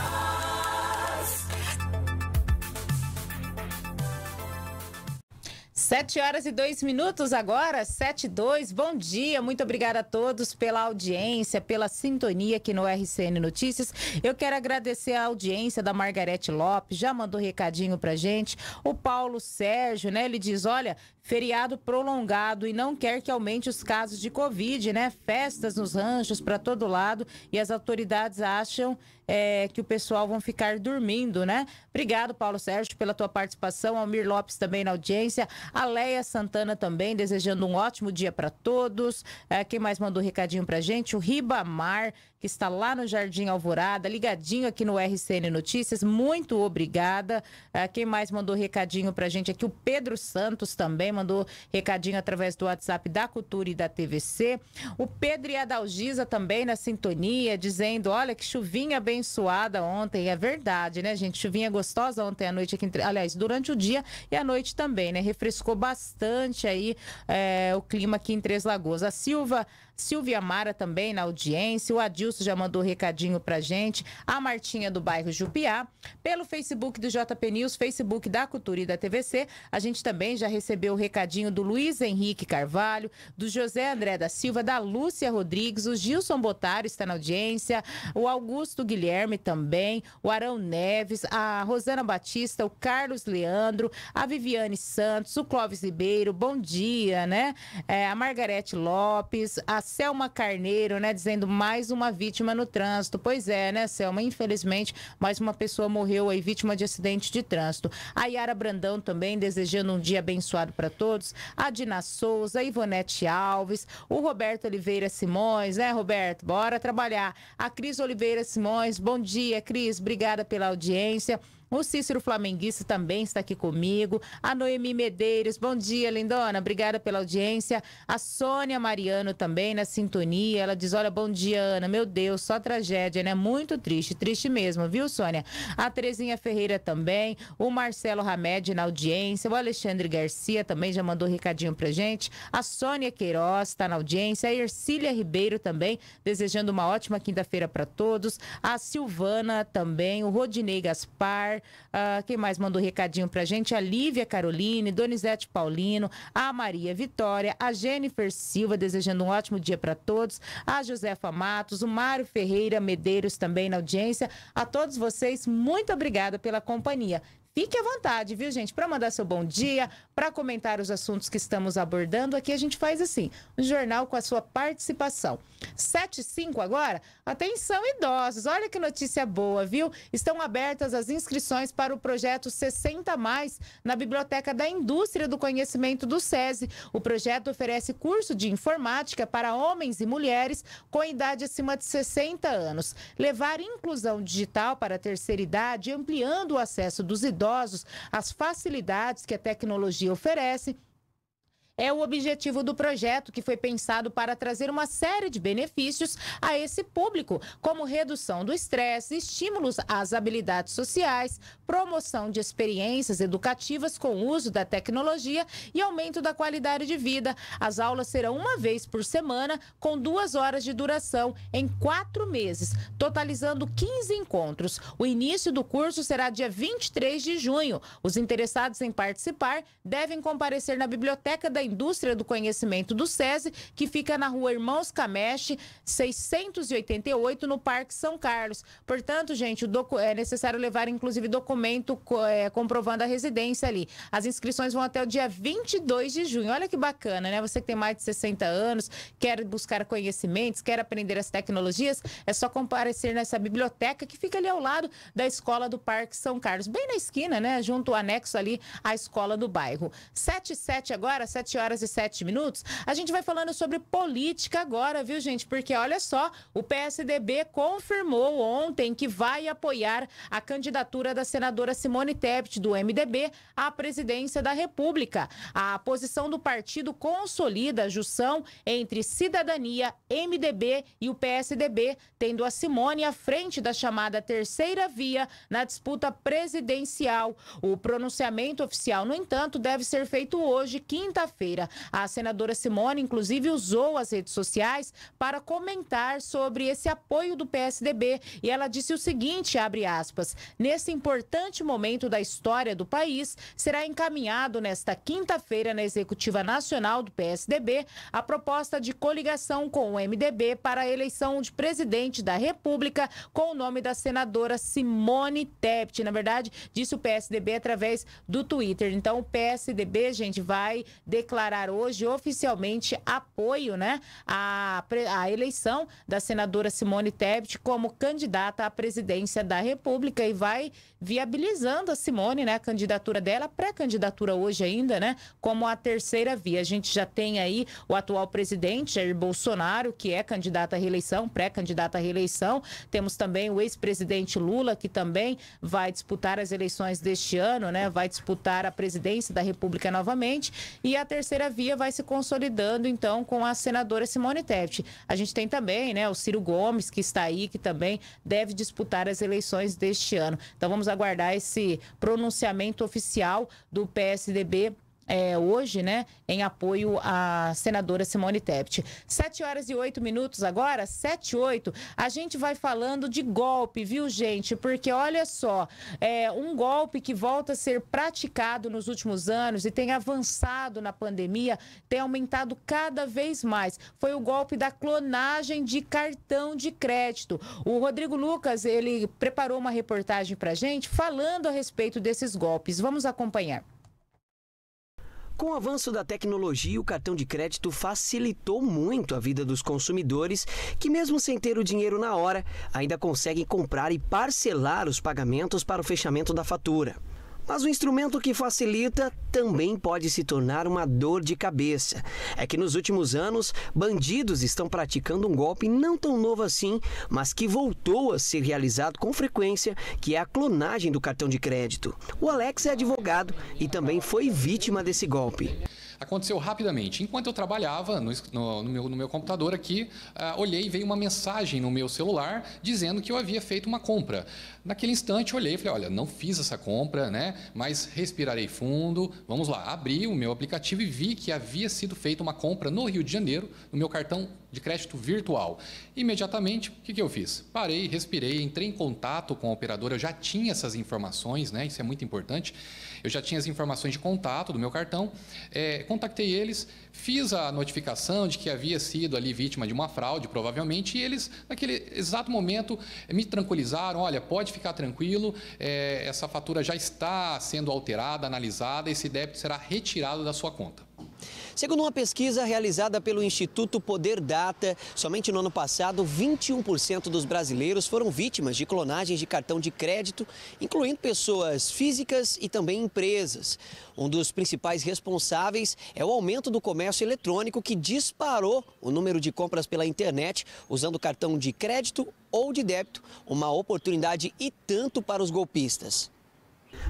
7h02 agora, 7h02. Bom dia, muito obrigada a todos pela audiência, pela sintonia aqui no RCN Notícias. Eu quero agradecer a audiência da Margarete Lopes, já mandou recadinho pra gente. O Paulo Sérgio, né, ele diz, olha, feriado prolongado e não quer que aumente os casos de Covid, né? Festas nos ranchos para todo lado e as autoridades acham que o pessoal vão ficar dormindo, né? Obrigado, Paulo Sérgio, pela tua participação. Almir Lopes também na audiência. A Leia Santana também, desejando um ótimo dia para todos. Quem mais mandou recadinho pra gente? O Ribamar, que está lá no Jardim Alvorada, ligadinho aqui no RCN Notícias. Muito obrigada. Quem mais mandou recadinho pra gente aqui? O Pedro Santos também mandou recadinho através do WhatsApp da Cultura e da TVC. O Pedro e a Dalgisa também na sintonia, dizendo, olha que chuvinha abençoada ontem. É verdade, né, gente? Chuvinha gostosa ontem à noite aqui, aliás, durante o dia e à noite também, né? Refrescou bastante aí o clima aqui em Três Lagoas. A Silvia Mara também na audiência, o Adilson já mandou recadinho pra gente, a Martinha do bairro Jupiá, pelo Facebook do JP News, Facebook da Cultura e da TVC, a gente também já recebeu o recadinho do Luiz Henrique Carvalho, do José André da Silva, da Lúcia Rodrigues, o Gilson Botário está na audiência, o Augusto Guilherme também, o Arão Neves, a Rosana Batista, o Carlos Leandro, a Viviane Santos, o Clóvis Ribeiro, bom dia, né? A Margarete Lopes, a Selma Carneiro, né, dizendo mais uma vítima no trânsito. Pois é, né, Selma? Infelizmente, mais uma pessoa morreu aí, vítima de acidente de trânsito. A Yara Brandão também, desejando um dia abençoado para todos. A Dina Souza, a Ivonete Alves, o Roberto Oliveira Simões, né, Roberto? Bora trabalhar. A Cris Oliveira Simões, bom dia, Cris, obrigada pela audiência. O Cícero Flamenguista também está aqui comigo. A Noemi Medeiros, bom dia, lindona. Obrigada pela audiência. A Sônia Mariano também na sintonia. Ela diz, olha, bom dia, Ana. Meu Deus, só tragédia, né? Muito triste, triste mesmo, viu, Sônia? A Terezinha Ferreira também. O Marcelo Hamed na audiência. O Alexandre Garcia também já mandou recadinho pra gente. A Sônia Queiroz está na audiência. A Ercília Ribeiro também, desejando uma ótima quinta-feira para todos. A Silvana também. O Rodinei Gaspar. Quem mais mandou recadinho pra gente? A Lívia Caroline, Donizete Paulino, a Maria Vitória, a Jennifer Silva, desejando um ótimo dia para todos, a Josefa Matos, o Mário Ferreira Medeiros também na audiência. A todos vocês, muito obrigada pela companhia. Fique à vontade, viu, gente? Para mandar seu bom dia, para comentar os assuntos que estamos abordando, aqui a gente faz assim, um jornal com a sua participação. 7h05 agora, atenção idosos, olha que notícia boa, viu? Estão abertas as inscrições para o projeto 60+, na Biblioteca da Indústria do Conhecimento do SESI. O projeto oferece curso de informática para homens e mulheres com idade acima de 60 anos. Levar inclusão digital para a terceira idade, ampliando o acesso dos idosos às facilidades que a tecnologia oferece é o objetivo do projeto, que foi pensado para trazer uma série de benefícios a esse público, como redução do estresse, estímulos às habilidades sociais, promoção de experiências educativas com o uso da tecnologia e aumento da qualidade de vida. As aulas serão uma vez por semana, com 2 horas de duração, em 4 meses, totalizando 15 encontros. O início do curso será dia 23 de junho. Os interessados em participar devem comparecer na Biblioteca da Indústria do Conhecimento do SESI, que fica na Rua Irmãos Cameste, 688, no Parque São Carlos. Portanto, gente, é necessário levar, inclusive, documento comprovando a residência ali. As inscrições vão até o dia 22 de junho. Olha que bacana, né? Você que tem mais de 60 anos, quer buscar conhecimentos, quer aprender as tecnologias, é só comparecer nessa biblioteca que fica ali ao lado da Escola do Parque São Carlos, bem na esquina, né? Junto ao anexo ali à Escola do Bairro. 7h07 agora, 7h07. A gente vai falando sobre política agora, viu, gente? Porque olha só, o PSDB confirmou ontem que vai apoiar a candidatura da senadora Simone Tebet, do MDB, à presidência da República. A posição do partido consolida a junção entre Cidadania, MDB e o PSDB, tendo a Simone à frente da chamada terceira via na disputa presidencial. O pronunciamento oficial, no entanto, deve ser feito hoje, quinta-feira. A senadora Simone, inclusive, usou as redes sociais para comentar sobre esse apoio do PSDB e ela disse o seguinte, abre aspas, nesse importante momento da história do país, será encaminhado nesta quinta-feira na Executiva Nacional do PSDB a proposta de coligação com o MDB para a eleição de presidente da República com o nome da senadora Simone Tebet. Na verdade, disse o PSDB através do Twitter. Então, o PSDB, gente, vai declarar hoje oficialmente apoio, né, à eleição da senadora Simone Tebet como candidata à presidência da República e vai viabilizando a Simone, né, a candidatura dela, pré-candidatura hoje ainda, né, como a terceira via. A gente já tem aí o atual presidente, Jair Bolsonaro, que é candidato à reeleição, pré-candidato à reeleição. Temos também o ex-presidente Lula, que também vai disputar as eleições deste ano, né, vai disputar a presidência da República novamente. E a terceira via vai se consolidando, então, com a senadora Simone Tebet. A gente tem também, né, o Ciro Gomes, que está aí, que também deve disputar as eleições deste ano. Então, vamos aguardar esse pronunciamento oficial do PSDB hoje, né, em apoio à senadora Simone Tebet. 7h08 agora, 7h08, a gente vai falando de golpe, viu, gente? Porque olha só, um golpe que volta a ser praticado nos últimos anos e tem avançado na pandemia, tem aumentado cada vez mais. Foi o golpe da clonagem de cartão de crédito. O Rodrigo Lucas, ele preparou uma reportagem pra gente falando a respeito desses golpes. Vamos acompanhar. Com o avanço da tecnologia, o cartão de crédito facilitou muito a vida dos consumidores que, mesmo sem ter o dinheiro na hora, ainda conseguem comprar e parcelar os pagamentos para o fechamento da fatura. Mas o instrumento que facilita também pode se tornar uma dor de cabeça. É que nos últimos anos, bandidos estão praticando um golpe não tão novo assim, mas que voltou a ser realizado com frequência, que é a clonagem do cartão de crédito. O Alex é advogado e também foi vítima desse golpe. Aconteceu rapidamente. Enquanto eu trabalhava no meu computador aqui, olhei e veio uma mensagem no meu celular dizendo que eu havia feito uma compra. Naquele instante, olhei e falei, olha, não fiz essa compra, né? Mas respirarei fundo. Vamos lá, abri o meu aplicativo e vi que havia sido feita uma compra no Rio de Janeiro, no meu cartão de crédito virtual. Imediatamente, o que eu fiz? Parei, respirei, entrei em contato com a operadora, eu já tinha essas informações, né? Isso é muito importante. Eu já tinha as informações de contato do meu cartão, contactei eles, fiz a notificação de que havia sido ali vítima de uma fraude, provavelmente, e eles, naquele exato momento, me tranquilizaram, olha, pode ficar tranquilo, essa fatura já está sendo alterada, analisada, esse débito será retirado da sua conta. Segundo uma pesquisa realizada pelo Instituto Poder Data, somente no ano passado, 21% dos brasileiros foram vítimas de clonagens de cartão de crédito, incluindo pessoas físicas e também empresas. Um dos principais responsáveis é o aumento do comércio eletrônico, que disparou o número de compras pela internet usando cartão de crédito ou de débito, uma oportunidade e tanto para os golpistas.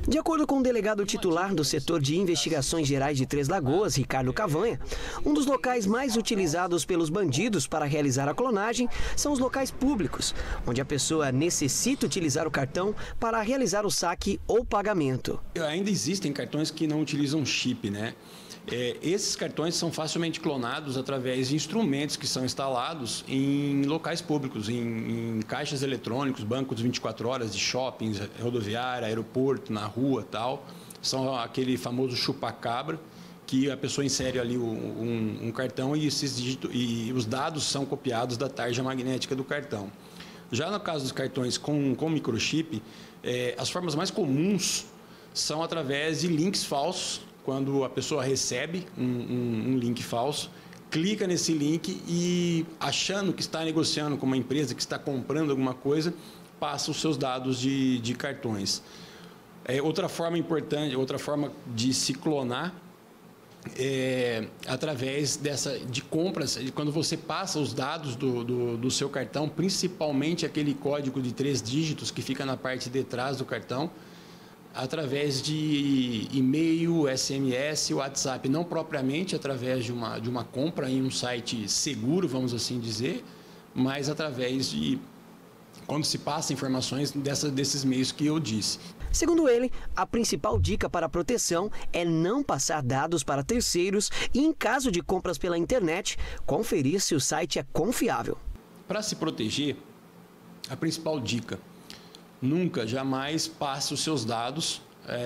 De acordo com o delegado titular do setor de investigações gerais de Três Lagoas, Ricardo Cavanha, um dos locais mais utilizados pelos bandidos para realizar a clonagem são os locais públicos, onde a pessoa necessita utilizar o cartão para realizar o saque ou pagamento. Ainda existem cartões que não utilizam chip, né? Esses cartões são facilmente clonados através de instrumentos que são instalados em locais públicos, em caixas eletrônicos, bancos 24 horas de shoppings, rodoviária, aeroporto, na rua, tal. São aquele famoso chupa-cabra, que a pessoa insere ali um cartão e os dados são copiados da tarja magnética do cartão. Já no caso dos cartões com microchip, as formas mais comuns são através de links falsos, quando a pessoa recebe um link falso, clica nesse link e, achando que está negociando com uma empresa, que está comprando alguma coisa, passa os seus dados de cartões. Outra forma importante, outra forma de se clonar é através de compras, quando você passa os dados do seu cartão, principalmente aquele código de 3 dígitos que fica na parte de trás do cartão, através de e-mail, SMS, WhatsApp, não propriamente através de uma compra em um site seguro, vamos assim dizer, mas através de quando se passa informações desses meios que eu disse. Segundo ele, a principal dica para a proteção é não passar dados para terceiros e, em caso de compras pela internet, conferir se o site é confiável. Para se proteger, a principal dica: nunca, jamais passe os seus dados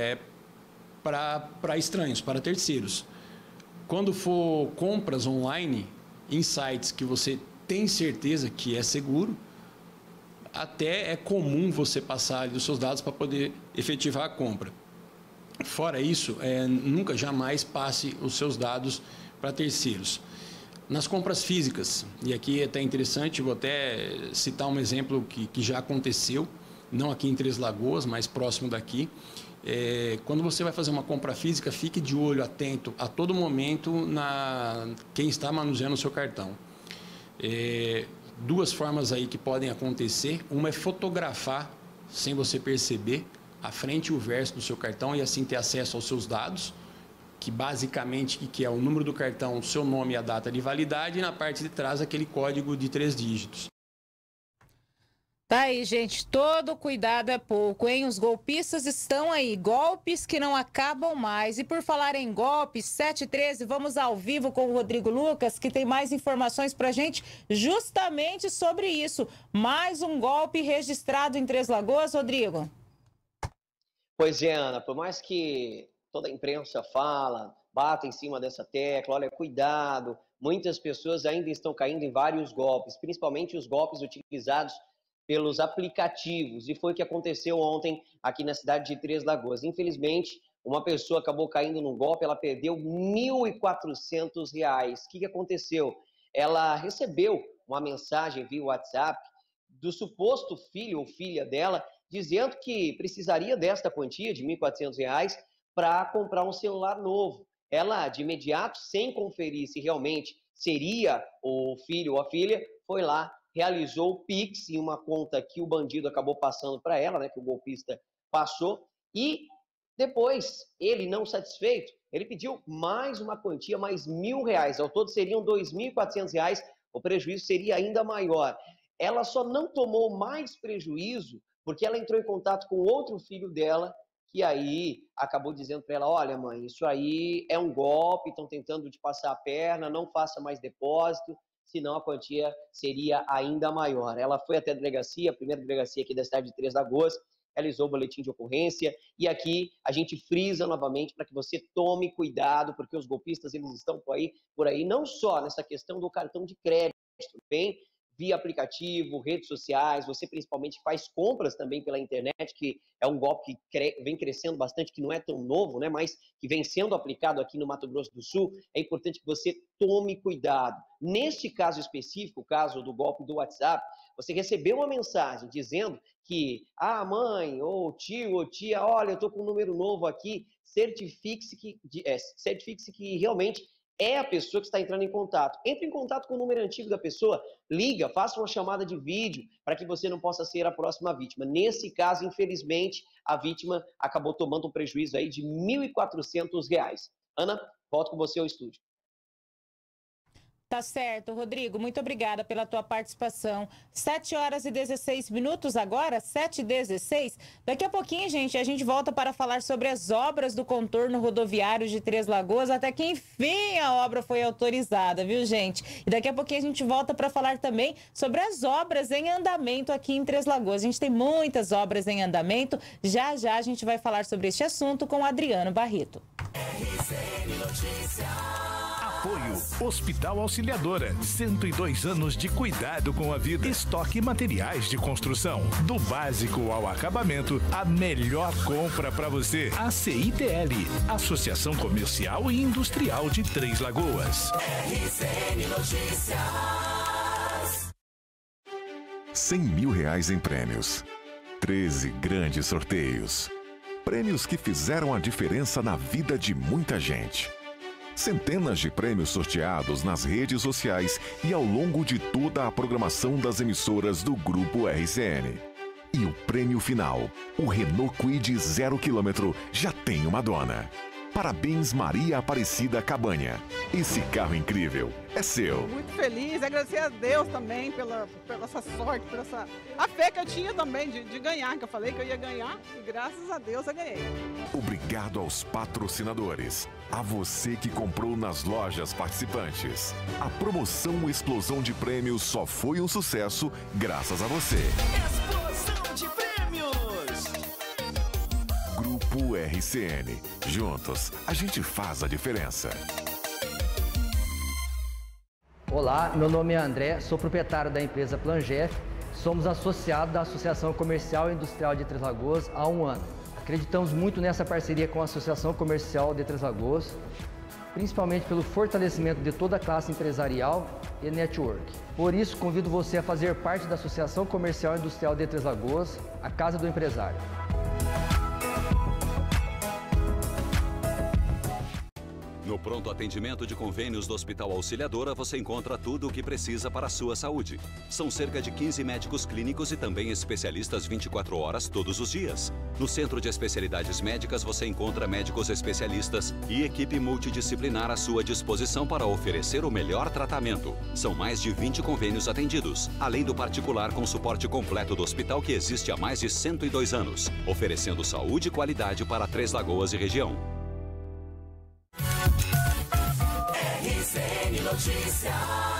para estranhos, para terceiros. Quando for compras online, em sites que você tem certeza que é seguro, até é comum você passar os seus dados para poder efetivar a compra. Fora isso, nunca, jamais passe os seus dados para terceiros. Nas compras físicas, e aqui é até interessante, vou até citar um exemplo que já aconteceu, não aqui em Três Lagoas, mas próximo daqui. Quando você vai fazer uma compra física, fique de olho atento a todo momento quem está manuseando o seu cartão. Duas formas aí que podem acontecer: uma é fotografar, sem você perceber, a frente e o verso do seu cartão e assim ter acesso aos seus dados, que basicamente que é o número do cartão, o seu nome e a data de validade, e na parte de trás aquele código de 3 dígitos. Tá aí, gente, todo cuidado é pouco, hein? Os golpistas estão aí, golpes que não acabam mais. E por falar em golpes, 7h13, vamos ao vivo com o Rodrigo Lucas, que tem mais informações pra gente justamente sobre isso. Mais um golpe registrado em Três Lagoas, Rodrigo? Pois é, Ana, por mais que toda a imprensa fala, bata em cima dessa tecla, olha, cuidado, muitas pessoas ainda estão caindo em vários golpes, principalmente os golpes utilizados pelos aplicativos, e foi o que aconteceu ontem aqui na cidade de Três Lagoas. Infelizmente, uma pessoa acabou caindo num golpe, ela perdeu R$ 1.400. O que aconteceu? Ela recebeu uma mensagem via WhatsApp do suposto filho ou filha dela, dizendo que precisaria desta quantia de R$ 1.400 para comprar um celular novo. Ela, de imediato, sem conferir se realmente seria o filho ou a filha, foi lá, realizou o Pix em uma conta que o bandido acabou passando para ela, né, que o golpista passou, e depois, ele não satisfeito, ele pediu mais uma quantia, mais R$ 1.000, ao todo seriam R$ 2.400, o prejuízo seria ainda maior. Ela só não tomou mais prejuízo porque ela entrou em contato com outro filho dela, que aí acabou dizendo para ela: olha, mãe, isso aí é um golpe, estão tentando te passar a perna, não faça mais depósito, senão a quantia seria ainda maior. Ela foi até a delegacia, a primeira delegacia aqui da cidade de Três Lagoas, realizou o boletim de ocorrência, e aqui a gente frisa novamente para que você tome cuidado, porque os golpistas, eles estão por aí não só nessa questão do cartão de crédito, bem via aplicativo, redes sociais, você principalmente faz compras também pela internet, que é um golpe que vem crescendo bastante, que não é tão novo, né, mas que vem sendo aplicado aqui no Mato Grosso do Sul. É importante que você tome cuidado. Neste caso específico, o caso do golpe do WhatsApp, você recebeu uma mensagem dizendo que, mãe, ou tio, ou tia, olha, eu estou com um número novo aqui, certifique-se que realmente é a pessoa que está entrando em contato. Entre em contato com o número antigo da pessoa, liga, faça uma chamada de vídeo para que você não possa ser a próxima vítima. Nesse caso, infelizmente, a vítima acabou tomando um prejuízo aí de R$ 1.400. Ana, volto com você ao estúdio. Tá certo, Rodrigo. Muito obrigada pela tua participação. 7h16 agora, 7h16. Daqui a pouquinho, gente, a gente volta para falar sobre as obras do contorno rodoviário de Três Lagoas, até que enfim a obra foi autorizada, viu, gente? E daqui a pouquinho a gente volta para falar também sobre as obras em andamento aqui em Três Lagoas. A gente tem muitas obras em andamento. Já já a gente vai falar sobre este assunto com o Adriano Barreto. RCN Notícias. Apoio Hospital Auxiliadora, 102 anos de cuidado com a vida. Estoque materiais de construção, do básico ao acabamento, a melhor compra para você. ACITL, Associação Comercial e Industrial de Três Lagoas. RCN Notícias. R$100 mil em prêmios. 13 grandes sorteios. Prêmios que fizeram a diferença na vida de muita gente. Centenas de prêmios sorteados nas redes sociais e ao longo de toda a programação das emissoras do Grupo RCN. E o prêmio final, o Renault Kwid 0 km, já tem uma dona. Parabéns, Maria Aparecida Cabanha. Esse carro incrível é seu. Muito feliz, agradecer a Deus também pela essa sorte, a fé que eu tinha também de ganhar, que eu falei que eu ia ganhar e graças a Deus eu ganhei. Obrigado aos patrocinadores, a você que comprou nas lojas participantes. A promoção Explosão de Prêmios só foi um sucesso graças a você. Explosão de prêmios! Grupo RCN. Juntos, a gente faz a diferença. Olá, meu nome é André, sou proprietário da empresa Plangef. Somos associados da Associação Comercial e Industrial de Três Lagoas há 1 ano. Acreditamos muito nessa parceria com a Associação Comercial de Três Lagoas, principalmente pelo fortalecimento de toda a classe empresarial e network. Por isso, convido você a fazer parte da Associação Comercial e Industrial de Três Lagoas, a Casa do Empresário. No pronto atendimento de convênios do Hospital Auxiliadora, você encontra tudo o que precisa para a sua saúde. São cerca de 15 médicos clínicos e também especialistas 24 horas todos os dias. No Centro de Especialidades Médicas, você encontra médicos especialistas e equipe multidisciplinar à sua disposição para oferecer o melhor tratamento. São mais de 20 convênios atendidos, além do particular com suporte completo do hospital que existe há mais de 102 anos, oferecendo saúde e qualidade para Três Lagoas e região. RCN Notícias.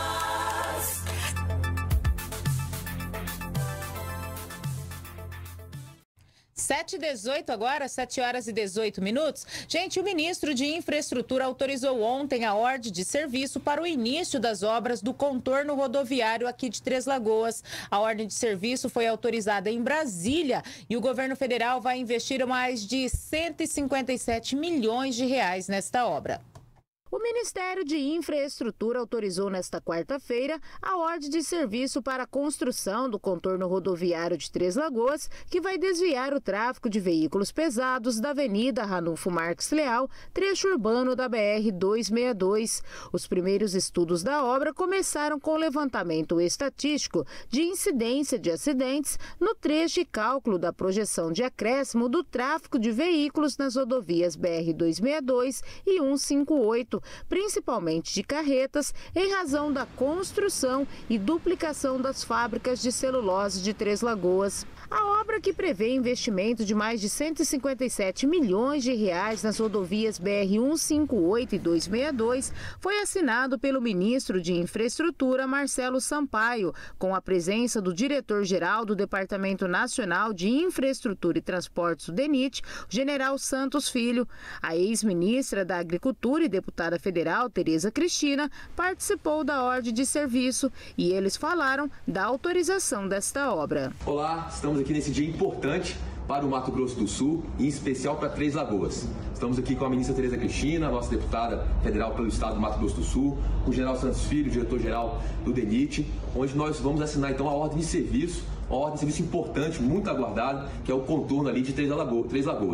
7h18 agora, 7h18. Gente, o ministro de Infraestrutura autorizou ontem a ordem de serviço para o início das obras do contorno rodoviário aqui de Três Lagoas. A ordem de serviço foi autorizada em Brasília e o governo federal vai investir mais de 157 milhões de reais nesta obra. O Ministério de Infraestrutura autorizou nesta quarta-feira a ordem de serviço para a construção do contorno rodoviário de Três Lagoas, que vai desviar o tráfego de veículos pesados da Avenida Ranulfo Marques Leal, trecho urbano da BR-262. Os primeiros estudos da obra começaram com o levantamento estatístico de incidência de acidentes no trecho e cálculo da projeção de acréscimo do tráfego de veículos nas rodovias BR-262 e 158. Principalmente de carretas, em razão da construção e duplicação das fábricas de celulose de Três Lagoas. A obra, que prevê investimento de mais de 157 milhões de reais nas rodovias BR-158 e 262, foi assinado pelo ministro de Infraestrutura, Marcelo Sampaio, com a presença do diretor-geral do Departamento Nacional de Infraestrutura e Transportes, o DENIT, general Santos Filho. A ex-ministra da Agricultura e deputada federal, Tereza Cristina, participou da ordem de serviço e eles falaram da autorização desta obra. Olá, estamos aqui nesse dia importante para o Mato Grosso do Sul e em especial para Três Lagoas. Estamos aqui com a ministra Tereza Cristina, nossa deputada federal pelo estado do Mato Grosso do Sul, com o general Santos Filho, diretor-geral do DENIT, onde nós vamos assinar então a ordem de serviço, uma ordem de serviço importante, muito aguardada, que é o contorno ali de Três Lagoas.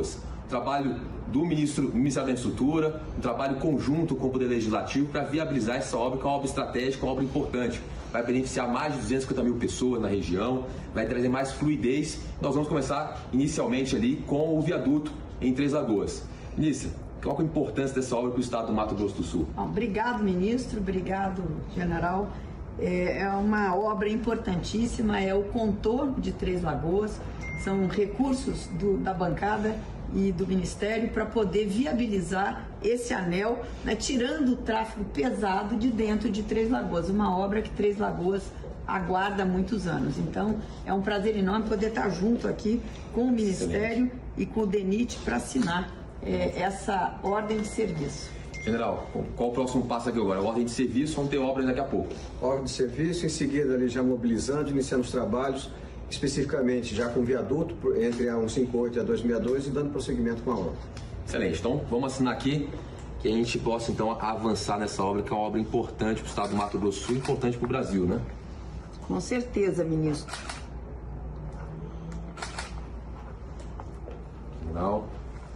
trabalho do Ministério da Infraestrutura, um trabalho conjunto com o Poder Legislativo para viabilizar essa obra, que é uma obra estratégica, uma obra importante. Vai beneficiar mais de 250 mil pessoas na região, vai trazer mais fluidez. Nós vamos começar inicialmente ali com o viaduto em Três Lagoas. Ministra, qual é a importância dessa obra para o Estado do Mato Grosso do Sul? Obrigado, ministro. Obrigado, general. É uma obra importantíssima, é o contorno de Três Lagoas. São recursos da bancada e do Ministério para poder viabilizar esse anel, né, tirando o tráfego pesado de dentro de Três Lagoas. Uma obra que Três Lagoas aguarda há muitos anos. Então, é um prazer enorme poder estar junto aqui com o Ministério e com o DENIT para assinar essa ordem de serviço. General, qual o próximo passo aqui agora? A ordem de serviço, vamos ter obras daqui a pouco. Ordem de serviço, em seguida ali já mobilizando, iniciando os trabalhos, especificamente já com viaduto entre a 158 e a 262 e dando prosseguimento com a obra. Excelente, então vamos assinar aqui que a gente possa então avançar nessa obra, que é uma obra importante para o Estado do Mato Grosso do Sul, importante para o Brasil, né? Com certeza, ministro. General.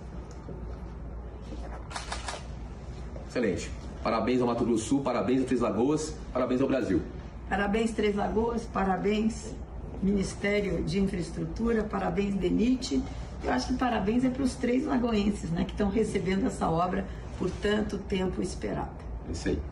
Excelente. Parabéns ao Mato Grosso do Sul, parabéns a Três Lagoas, parabéns ao Brasil. Parabéns, Três Lagoas, parabéns, Ministério de Infraestrutura, parabéns, DENIT. Eu acho que parabéns é para os três lagoenses, né, que estão recebendo essa obra por tanto tempo esperada. É isso aí.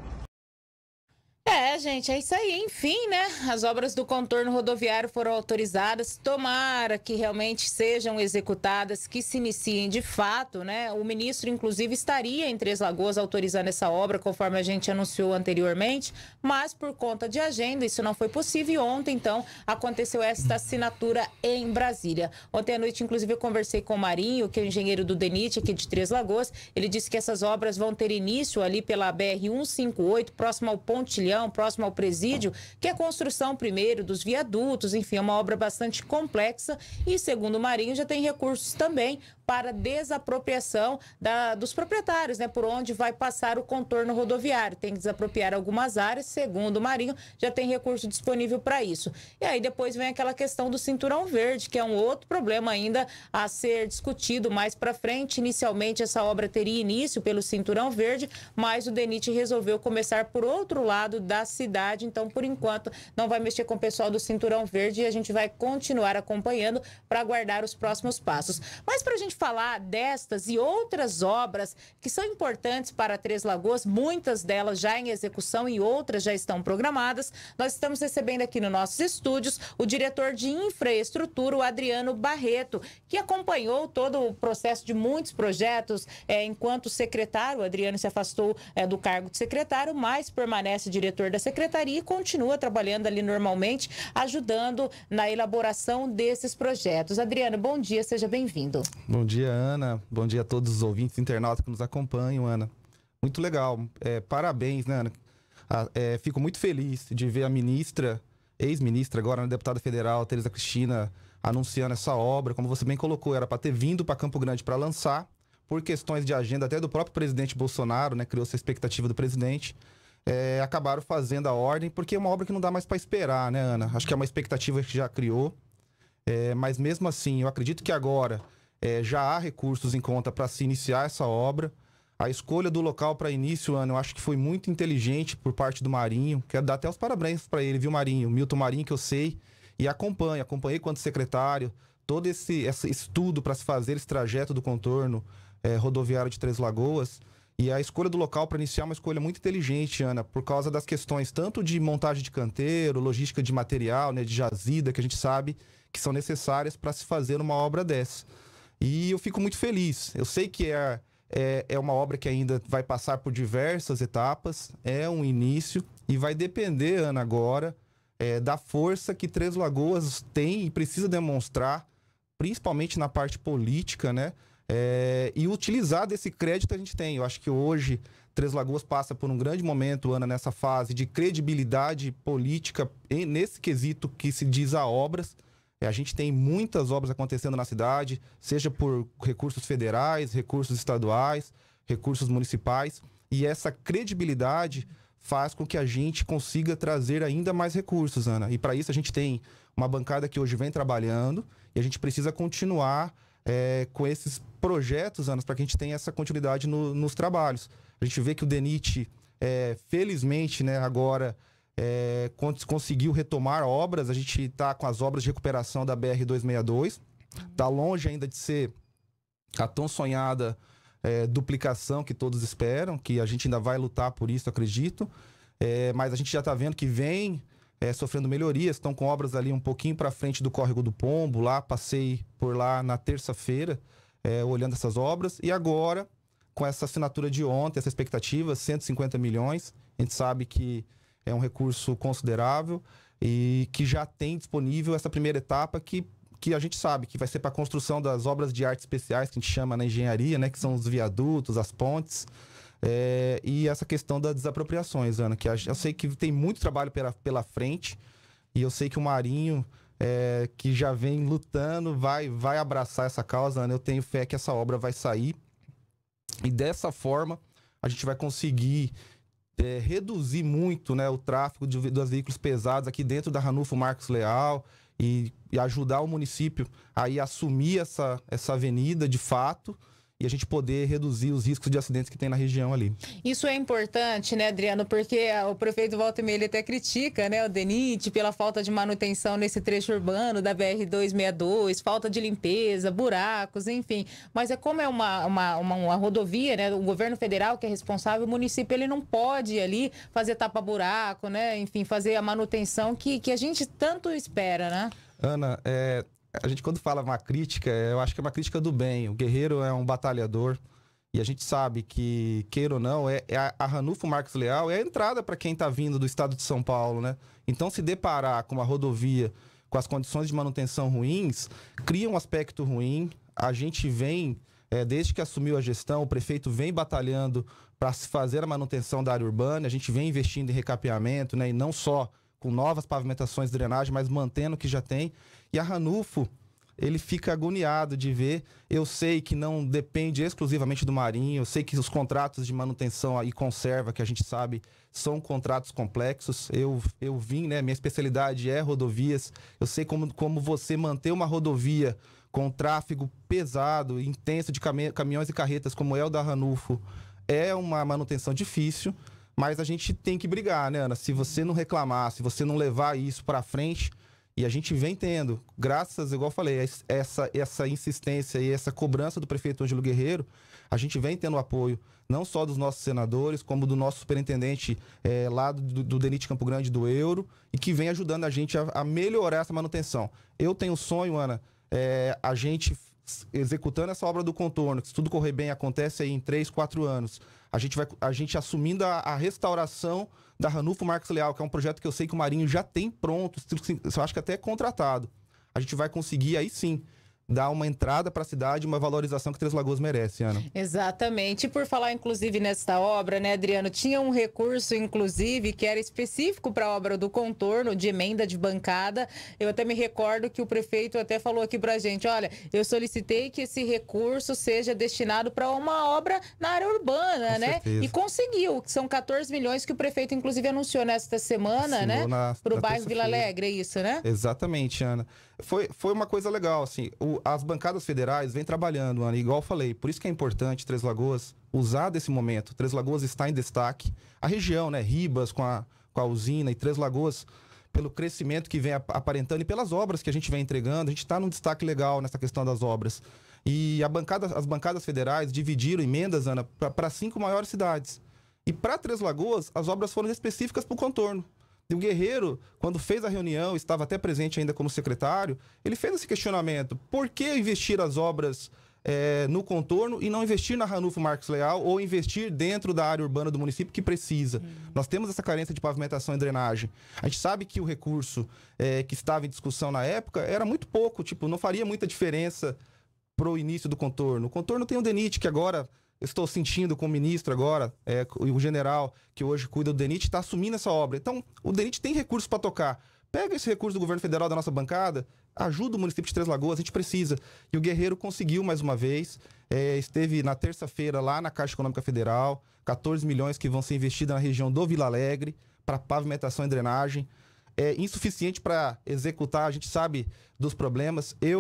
Gente, é isso aí. Enfim, né? As obras do contorno rodoviário foram autorizadas. Tomara que realmente sejam executadas, que se iniciem de fato, né? O ministro, inclusive, estaria em Três Lagoas autorizando essa obra, conforme a gente anunciou anteriormente, mas por conta de agenda isso não foi possível. E ontem, então, aconteceu esta assinatura em Brasília. Ontem à noite, inclusive, eu conversei com o Marinho, que é o engenheiro do DENIT aqui de Três Lagoas. Ele disse que essas obras vão ter início ali pela BR-158, próximo ao Pontilhão, próximo ao presídio, que é a construção primeiro dos viadutos, enfim, é uma obra bastante complexa e, segundo o Marinho, já tem recursos também para desapropriação dos proprietários, né, por onde vai passar o contorno rodoviário. Tem que desapropriar algumas áreas, segundo o Marinho, já tem recurso disponível para isso. E aí depois vem aquela questão do cinturão verde, que é um outro problema ainda a ser discutido mais para frente. Inicialmente essa obra teria início pelo cinturão verde, mas o DENIT resolveu começar por outro lado da cidade, então por enquanto não vai mexer com o pessoal do cinturão verde e a gente vai continuar acompanhando para aguardar os próximos passos. Mas para a gente falar destas e outras obras que são importantes para Três Lagoas, muitas delas já em execução e outras já estão programadas, nós estamos recebendo aqui nos nossos estúdios o diretor de infraestrutura, o Adriano Barreto, que acompanhou todo o processo de muitos projetos enquanto secretário. O Adriano se afastou do cargo de secretário, mas permanece diretor da secretaria e continua trabalhando ali normalmente, ajudando na elaboração desses projetos. Adriano, bom dia, seja bem-vindo. Bom dia, Ana. Bom dia a todos os ouvintes internautas que nos acompanham, Ana. Muito legal. Parabéns, né, Ana? Fico muito feliz de ver a ministra, ex-ministra, agora a deputada federal, Tereza Cristina, anunciando essa obra. Como você bem colocou, era para ter vindo para Campo Grande para lançar, por questões de agenda até do próprio presidente Bolsonaro, né? Criou-se a expectativa do presidente. Acabaram fazendo a ordem, porque é uma obra que não dá mais para esperar, né, Ana? Acho que é uma expectativa que já criou. Mas mesmo assim, eu acredito que agora já há recursos em conta para se iniciar essa obra. A escolha do local para início, Ana, eu acho que foi muito inteligente por parte do Marinho. Quero dar até os parabéns para ele, viu, Marinho? Milton Marinho, que eu sei e acompanhei quanto secretário, todo esse estudo para se fazer esse trajeto do contorno rodoviário de Três Lagoas. E a escolha do local para iniciar é uma escolha muito inteligente, Ana, por causa das questões tanto de montagem de canteiro, logística de material, né, de jazida, que a gente sabe que são necessárias para se fazer uma obra dessa. E eu fico muito feliz. Eu sei que é uma obra que ainda vai passar por diversas etapas, é um início e vai depender, Ana, agora da força que Três Lagoas tem e precisa demonstrar, principalmente na parte política, né? E utilizar desse crédito que a gente tem. Eu acho que hoje Três Lagoas passa por um grande momento, Ana, nessa fase de credibilidade política nesse quesito que se diz a obras. A gente tem muitas obras acontecendo na cidade, seja por recursos federais, recursos estaduais, recursos municipais, e essa credibilidade faz com que a gente consiga trazer ainda mais recursos, Ana. E para isso a gente tem uma bancada que hoje vem trabalhando e a gente precisa continuar com esses projetos, Ana, para que a gente tenha essa continuidade nos trabalhos. A gente vê que o DENIT, felizmente, né, agora conseguiu retomar obras. A gente está com as obras de recuperação da BR-262. Está longe ainda de ser a tão sonhada duplicação que todos esperam, que a gente ainda vai lutar por isso, acredito. Mas a gente já está vendo que vem sofrendo melhorias. Estão com obras ali um pouquinho para frente do Córrego do Pombo. Lá, passei por lá na terça-feira, olhando essas obras. E agora, com essa assinatura de ontem, essa expectativa, 150 milhões. A gente sabe que é um recurso considerável e que já tem disponível essa primeira etapa que a gente sabe que vai ser para a construção das obras de arte especiais, que a gente chama na engenharia, né, que são os viadutos, as pontes, e essa questão das desapropriações, Ana, que eu sei que tem muito trabalho pela frente, e eu sei que o Marinho, que já vem lutando, vai abraçar essa causa, Ana. Eu tenho fé que essa obra vai sair, e dessa forma a gente vai conseguir reduzir muito, né, o tráfego dos veículos pesados aqui dentro da Ranulfo Marcos Leal, e ajudar o município a assumir essa avenida de fato, e a gente poder reduzir os riscos de acidentes que tem na região ali. Isso é importante, né, Adriano? Porque o prefeito Walter Meire, ele até critica, né, o DENIT pela falta de manutenção nesse trecho urbano da BR-262, falta de limpeza, buracos, enfim. Mas como é uma rodovia, né, o governo federal que é responsável, o município ele não pode ali fazer tapa-buraco, né, enfim, fazer a manutenção que a gente tanto espera, né? Ana, a gente quando fala uma crítica, eu acho que é uma crítica do bem. O Guerreiro é um batalhador e a gente sabe que, queira ou não, a Ranulfo Marcos Leal é a entrada para quem está vindo do estado de São Paulo, né? Então, se deparar com uma rodovia com as condições de manutenção ruins, cria um aspecto ruim. A gente vem, desde que assumiu a gestão, o prefeito vem batalhando para se fazer a manutenção da área urbana, a gente vem investindo em recapeamento, né? E não só com novas pavimentações de drenagem, mas mantendo o que já tem. E a Ranulfo, ele fica agoniado de ver. Eu sei que não depende exclusivamente do Marinho, eu sei que os contratos de manutenção e conserva, que a gente sabe, são contratos complexos. Eu vim, né? Minha especialidade é rodovias. Eu sei como você manter uma rodovia com tráfego pesado, intenso de caminhões e carretas, como é o da Ranulfo, é uma manutenção difícil. Mas a gente tem que brigar, né, Ana? Se você não reclamar, se você não levar isso para frente, e a gente vem tendo, graças, igual eu falei, essa insistência e essa cobrança do prefeito Ângelo Guerreiro, a gente vem tendo apoio não só dos nossos senadores, como do nosso superintendente lá do DENIT Campo Grande, do Euro, e que vem ajudando a gente a melhorar essa manutenção. Eu tenho um sonho, Ana, a gente executando essa obra do contorno, que se tudo correr bem, acontece aí em 3, 4 anos, a gente assumindo a restauração da Ranulfo Marcos Leal, que é um projeto que eu sei que o Marinho já tem pronto, eu acho que até é contratado. A gente vai conseguir aí sim dar uma entrada para a cidade, uma valorização que Três Lagoas merece, Ana. Exatamente. E por falar, inclusive, nessa obra, né, Adriano, tinha um recurso, inclusive, que era específico para a obra do contorno, de emenda de bancada. Eu até me recordo que o prefeito até falou aqui para a gente, olha, eu solicitei que esse recurso seja destinado para uma obra na área urbana, com né? Certeza. E conseguiu, que são 14 milhões que o prefeito, inclusive, anunciou nesta semana, assinou, né? Para o bairro Vila Alegre, é isso, né? Exatamente, Ana. Foi uma coisa legal, assim, as bancadas federais vêm trabalhando, Ana, igual eu falei, por isso que é importante Três Lagoas usar desse momento. Três Lagoas está em destaque. A região, né, Ribas com a usina e Três Lagoas, pelo crescimento que vem aparentando e pelas obras que a gente vem entregando, a gente está num destaque legal nessa questão das obras. E as bancadas federais dividiram emendas, Ana, para 5 maiores cidades. E para Três Lagoas, as obras foram específicas para o contorno. E o Guerreiro, quando fez a reunião, estava até presente ainda como secretário, ele fez esse questionamento. Por que investir as obras no contorno e não investir na Ranulfo Marcos Leal ou investir dentro da área urbana do município que precisa? Nós temos essa carência de pavimentação e drenagem. A gente sabe que o recurso que estava em discussão na época era muito pouco, não faria muita diferença para o início do contorno. O contorno tem o DENIT, que agora... Estou sentindo com o ministro agora, o general que hoje cuida do DENIT, está assumindo essa obra. Então, o DENIT tem recursos para tocar. Pega esse recurso do governo federal da nossa bancada, ajuda o município de Três Lagoas, a gente precisa. E o Guerreiro conseguiu mais uma vez, esteve na terça-feira lá na Caixa Econômica Federal, 14 milhões que vão ser investidos na região do Vila Alegre, para pavimentação e drenagem. É insuficiente para executar, a gente sabe dos problemas. Eu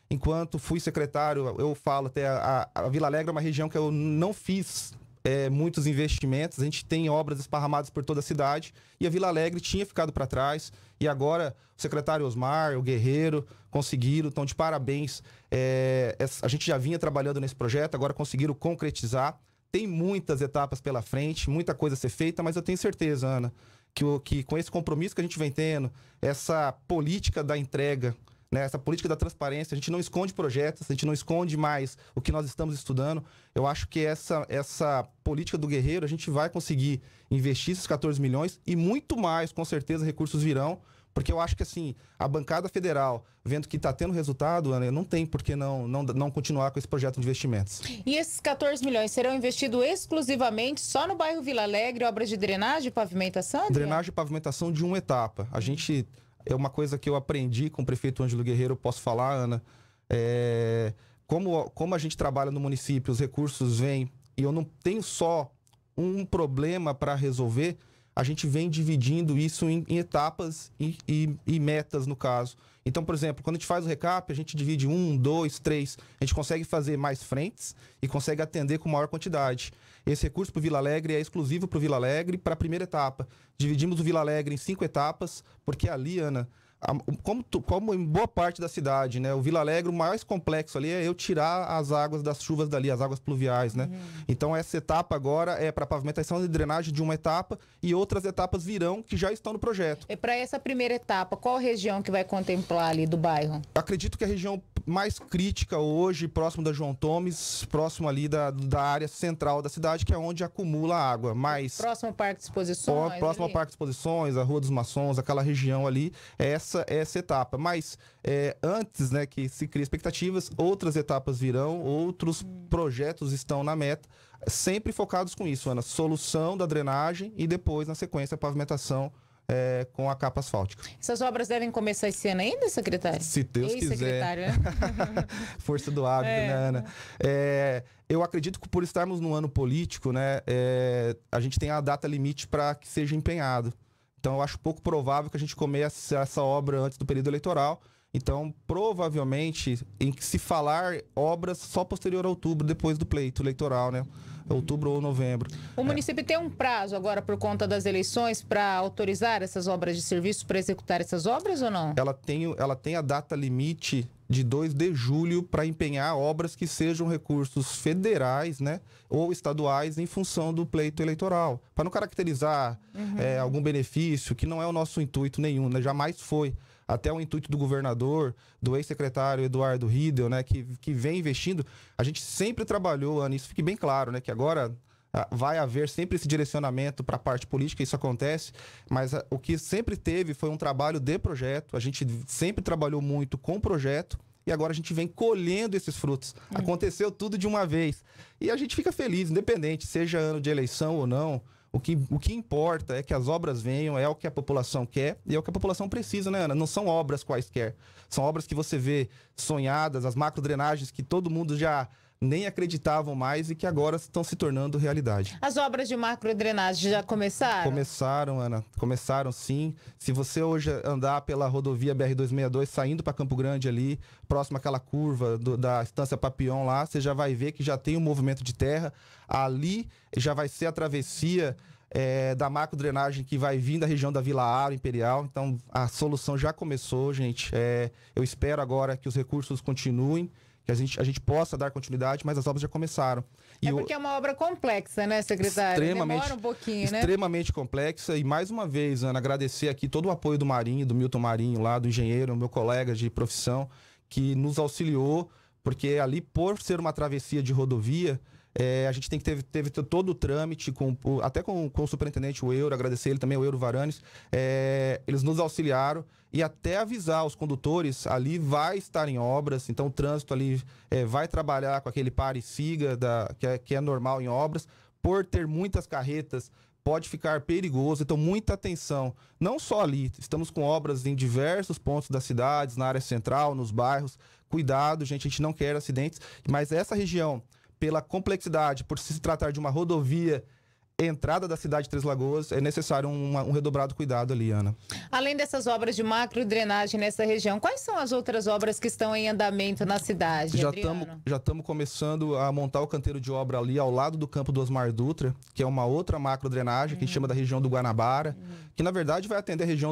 enquanto fui secretário, eu falo até, a Vila Alegre é uma região que eu não fiz muitos investimentos, a gente tem obras esparramadas por toda a cidade, e a Vila Alegre tinha ficado para trás, e agora o secretário Osmar, o Guerreiro, conseguiram, então de parabéns. A gente já vinha trabalhando nesse projeto, agora conseguiram concretizar. Tem muitas etapas pela frente, muita coisa a ser feita, mas eu tenho certeza, Ana, que com esse compromisso que a gente vem tendo, essa política da entrega, né, essa política da transparência, a gente não esconde projetos, a gente não esconde mais o que nós estamos estudando. Eu acho que essa política do Guerreiro, a gente vai conseguir investir esses 14 milhões e muito mais, com certeza, recursos virão, porque eu acho que assim, a bancada federal, vendo que está tendo resultado, Ana, não tem por que não continuar com esse projeto de investimentos. E esses 14 milhões serão investidos exclusivamente só no bairro Vila Alegre, obras de drenagem e pavimentação, Adriano? Drenagem e pavimentação de uma etapa. A gente... É uma coisa que eu aprendi com o prefeito Ângelo Guerreiro, eu posso falar, Ana. Como a gente trabalha no município, os recursos vêm e eu não tenho só um problema para resolver, a gente vem dividindo isso em etapas e metas, no caso. Então, por exemplo, quando a gente faz o recap, a gente divide 1, 2, 3. A gente consegue fazer mais frentes e consegue atender com maior quantidade. Esse recurso para o Vila Alegre é exclusivo para o Vila Alegre para a primeira etapa. Dividimos o Vila Alegre em 5 etapas, porque ali, Ana, como em boa parte da cidade, né? O Vila Alegre, o mais complexo ali é eu tirar as águas das chuvas dali, as águas pluviais, né? Então essa etapa agora é para pavimentação e drenagem de uma etapa e outras etapas virão que já estão no projeto. E para essa primeira etapa, qual região que vai contemplar ali do bairro? Acredito que a região mais crítica hoje, próximo da João Tomes, próximo ali da área central da cidade, que é onde acumula água. Próximo ao Parque de Exposições? Próximo ao Parque de Exposições, a Rua dos Maçons, aquela região ali, essa etapa. Mas antes, né, que se cria expectativas, outras etapas virão, outros projetos estão na meta, sempre focados com isso, Ana. Solução da drenagem e depois, na sequência, a pavimentação com a capa asfáltica. Essas obras devem começar esse ano ainda, secretário? Se Deus quiser. Né? Força do hábito, né, Ana? Eu acredito que por estarmos num ano político, né, a gente tem a data limite para que seja empenhado. Então, eu acho pouco provável que a gente comece essa obra antes do período eleitoral. Então, provavelmente, em que se falar obras só posterior a outubro, depois do pleito eleitoral, né? Outubro ou novembro. O município tem um prazo agora, por conta das eleições, para autorizar essas obras de serviço, para executar essas obras ou não? Ela tem a data limite de 2 de julho para empenhar obras que sejam recursos federais, né, ou estaduais em função do pleito eleitoral. Para não caracterizar algum benefício, que não é o nosso intuito nenhum, né, jamais foi. Até o intuito do governador, do ex-secretário Eduardo Riedel, né, que vem investindo. A gente sempre trabalhou, Ana, isso fique bem claro, né, que agora vai haver sempre esse direcionamento para a parte política, isso acontece, mas o que sempre teve foi um trabalho de projeto, a gente sempre trabalhou muito com projeto, e agora a gente vem colhendo esses frutos. Aconteceu tudo de uma vez. E a gente fica feliz, independente, seja ano de eleição ou não. O que importa é que as obras venham, é o que a população quer e é o que a população precisa, né, Ana? Não são obras quaisquer. São obras que você vê sonhadas, as macrodrenagens que todo mundo já nem acreditavam mais e que agora estão se tornando realidade. As obras de macrodrenagem já começaram? Começaram, Ana. Começaram, sim. Se você hoje andar pela rodovia BR-262, saindo para Campo Grande ali, próximo àquela curva da Estância Papillon lá, você já vai ver que já tem um movimento de terra. Ali já vai ser a travessia da macrodrenagem que vai vir da região da Vila Aro Imperial. Então, a solução já começou, gente. Eu espero agora que os recursos continuem, que a gente possa dar continuidade, mas as obras já começaram. Porque é uma obra complexa, né, secretário? Demora um pouquinho, né? Extremamente complexa. E mais uma vez, Ana, agradecer aqui todo o apoio do Marinho, do Milton Marinho lá, do engenheiro, meu colega de profissão, que nos auxiliou, porque ali, por ser uma travessia de rodovia, a gente teve todo o trâmite, até com o superintendente, o Euro, agradecer ele também, o Euro Varanes, eles nos auxiliaram e até avisar os condutores, ali vai estar em obras, então o trânsito ali vai trabalhar com aquele pare e siga que é normal em obras, por ter muitas carretas, pode ficar perigoso, então muita atenção, não só ali, estamos com obras em diversos pontos das cidades, na área central, nos bairros, cuidado, gente, a gente não quer acidentes, mas essa região, pela complexidade, por se tratar de uma rodovia entrada da cidade de Três Lagoas, é necessário um redobrado cuidado ali, Ana. Além dessas obras de macro drenagem nessa região, quais são as outras obras que estão em andamento na cidade, Já Adriano? estamos começando a montar o canteiro de obra ali ao lado do campo do Osmar Dutra, que é uma outra macro drenagem, que a gente chama da região do Guanabara, que na verdade vai atender a região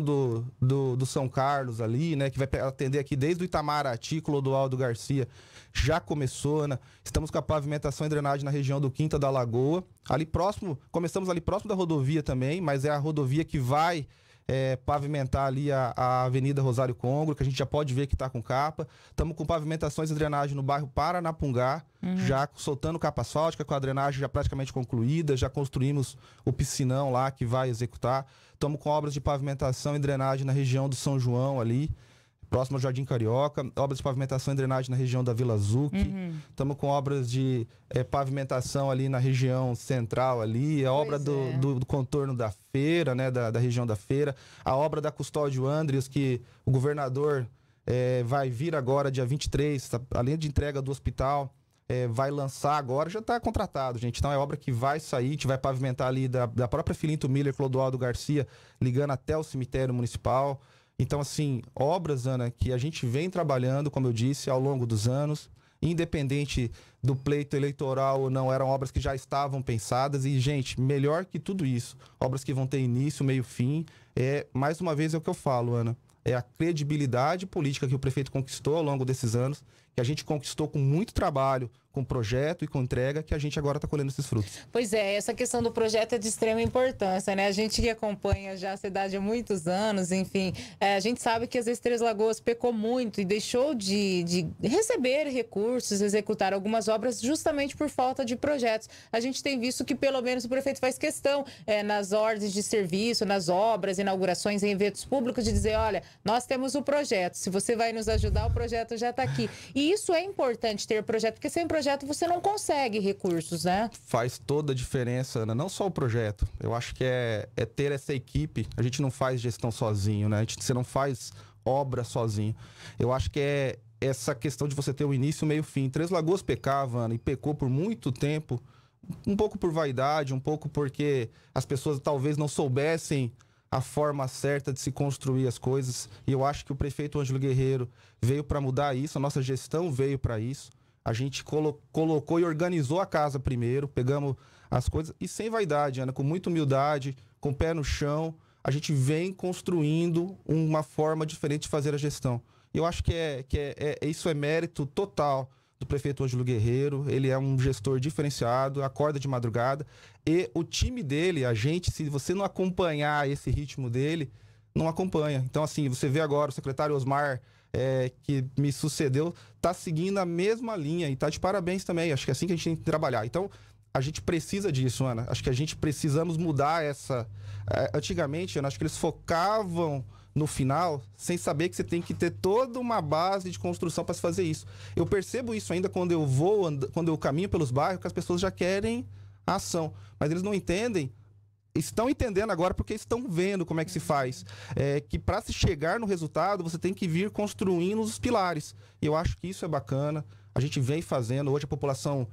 do São Carlos ali, né? Que vai atender aqui desde o Itamaraty, Clodoaldo Garcia. Já começou, Ana. Estamos com a pavimentação e drenagem na região do Quinta da Lagoa. Ali próximo, começamos ali próximo da rodovia também, mas é a rodovia que vai pavimentar ali a Avenida Rosário Congro, que a gente já pode ver que está com capa. Estamos com pavimentações e drenagem no bairro Paranapungá, já soltando capa asfáltica, com a drenagem já praticamente concluída, já construímos o piscinão lá que vai executar. Estamos com obras de pavimentação e drenagem na região do São João ali, próximo ao Jardim Carioca, obras de pavimentação e drenagem na região da Vila Zucchi. Estamos com obras de pavimentação ali na região central ali, a obra do contorno da feira, né, da região da feira, a obra da Custódio Andres, que o governador vai vir agora, dia 23, além de entrega do hospital, vai lançar agora, já está contratado, gente. Então é obra que vai sair, a gente vai pavimentar ali da própria Filinto Miller, Clodoaldo Garcia, ligando até o cemitério municipal. Então, assim, obras, Ana, que a gente vem trabalhando, como eu disse, ao longo dos anos, independente do pleito eleitoral ou não, eram obras que já estavam pensadas e, gente, melhor que tudo isso, obras que vão ter início, meio, fim, mais uma vez é o que eu falo, Ana, é a credibilidade política que o prefeito conquistou ao longo desses anos, que a gente conquistou com muito trabalho, com projeto e com entrega, que a gente agora está colhendo esses frutos. Pois é, essa questão do projeto é de extrema importância, né? A gente que acompanha já a cidade há muitos anos, enfim, a gente sabe que às vezes Três Lagoas pecou muito e deixou de receber recursos, executar algumas obras justamente por falta de projetos. A gente tem visto que pelo menos o prefeito faz questão nas ordens de serviço, nas obras, inaugurações em eventos públicos, de dizer, olha, nós temos o projeto, se você vai nos ajudar, o projeto já está aqui. E isso é importante ter projeto, porque sem projeto você não consegue recursos, né? Faz toda a diferença, Ana. Não só o projeto. Eu acho que é ter essa equipe. A gente não faz gestão sozinho, né? Você não faz obra sozinho. Eu acho que é essa questão de você ter o início, meio, fim. Três Lagoas pecava, Ana, e pecou por muito tempo, um pouco por vaidade, um pouco porque as pessoas talvez não soubessem a forma certa de se construir as coisas. E eu acho que o prefeito Ângelo Guerreiro veio para mudar isso, a nossa gestão veio para isso. A gente colocou e organizou a casa primeiro, pegamos as coisas e sem vaidade, Ana, com muita humildade, com o pé no chão, a gente vem construindo uma forma diferente de fazer a gestão. E eu acho que isso é mérito total do prefeito Ângelo Guerreiro. Ele é um gestor diferenciado, acorda de madrugada. E o time dele, a gente, se você não acompanhar esse ritmo dele, não acompanha. Então, assim, você vê agora o secretário Osmar, que me sucedeu, tá seguindo a mesma linha e tá de parabéns também. Acho que é assim que a gente tem que trabalhar. Então, a gente precisa disso, Ana. Acho que a gente precisamos mudar essa... Antigamente, Ana, acho que eles focavam no final, sem saber que você tem que ter toda uma base de construção para se fazer isso. Eu percebo isso ainda quando eu quando eu caminho pelos bairros, que as pessoas já querem a ação. Mas eles não entendem. Estão entendendo agora porque estão vendo como é que se faz. Que para se chegar no resultado, você tem que vir construindo os pilares. E eu acho que isso é bacana. A gente vem fazendo. Hoje a população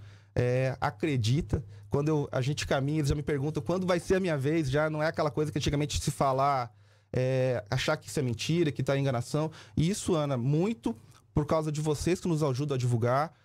acredita. Quando a gente caminha, eles já me perguntam quando vai ser a minha vez. Já não é aquela coisa que antigamente se falar, achar que isso é mentira, que está em enganação. E isso, Ana, muito por causa de vocês que nos ajudam a divulgar.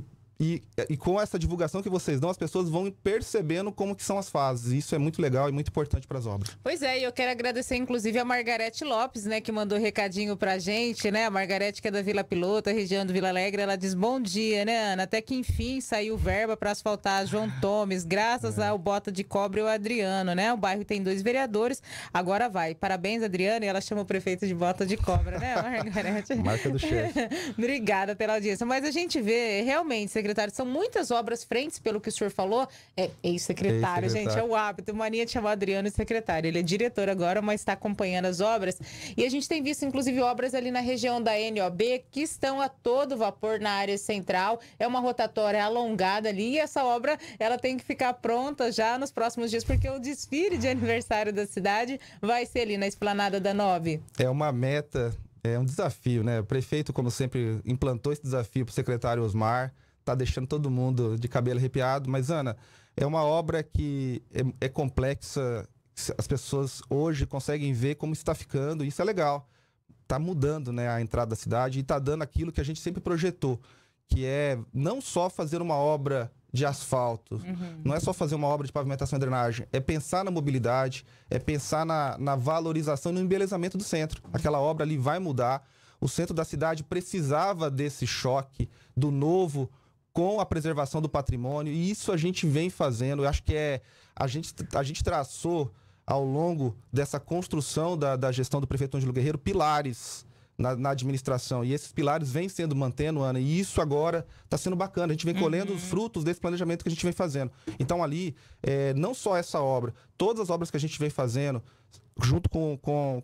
E com essa divulgação que vocês dão, as pessoas vão percebendo como que são as fases. Isso é muito legal e muito importante para as obras. Pois é, e eu quero agradecer inclusive a Margarete Lopes, né, que mandou recadinho pra gente, né? A Margarete, que é da Vila Piloto, região do Vila Alegre, ela diz: bom dia, né, Ana? Até que enfim saiu verba para asfaltar João Tomes, graças ao Bota de Cobre e o Adriano, né? O bairro tem 2 vereadores, agora vai. Parabéns, Adriano, e ela chama o prefeito de Bota de Cobra, né, Margarete? Marca do chefe. Obrigada pela audiência. Mas a gente vê, realmente, secretário, são muitas obras frentes, pelo que o senhor falou. Ex-secretário, gente, é o hábito, mania de chamar Adriano de secretário. Ele é diretor agora, mas está acompanhando as obras. E a gente tem visto, inclusive, obras ali na região da NOB que estão a todo vapor na área central. É uma rotatória alongada ali e essa obra, ela tem que ficar pronta já nos próximos dias, porque o desfile de aniversário da cidade vai ser ali na esplanada da NOB. É uma meta, é um desafio, né? O prefeito, como sempre, implantou esse desafio para o secretário Osmar. Tá deixando todo mundo de cabelo arrepiado. Mas, Ana, é uma obra que é complexa, as pessoas hoje conseguem ver como está ficando, isso é legal. Está mudando, né, a entrada da cidade e está dando aquilo que a gente sempre projetou, que é não só fazer uma obra de asfalto, não é só fazer uma obra de pavimentação e drenagem, é pensar na mobilidade, é pensar na valorização e no embelezamento do centro. Aquela obra ali vai mudar, o centro da cidade precisava desse choque do novo com a preservação do patrimônio, e isso a gente vem fazendo. Eu acho que a gente traçou ao longo dessa construção da gestão do prefeito Ângelo Guerreiro pilares na administração, e esses pilares vêm sendo mantendo, Ana, e isso agora está sendo bacana, a gente vem colhendo os frutos desse planejamento que a gente vem fazendo. Então ali, não só essa obra, todas as obras que a gente vem fazendo, junto com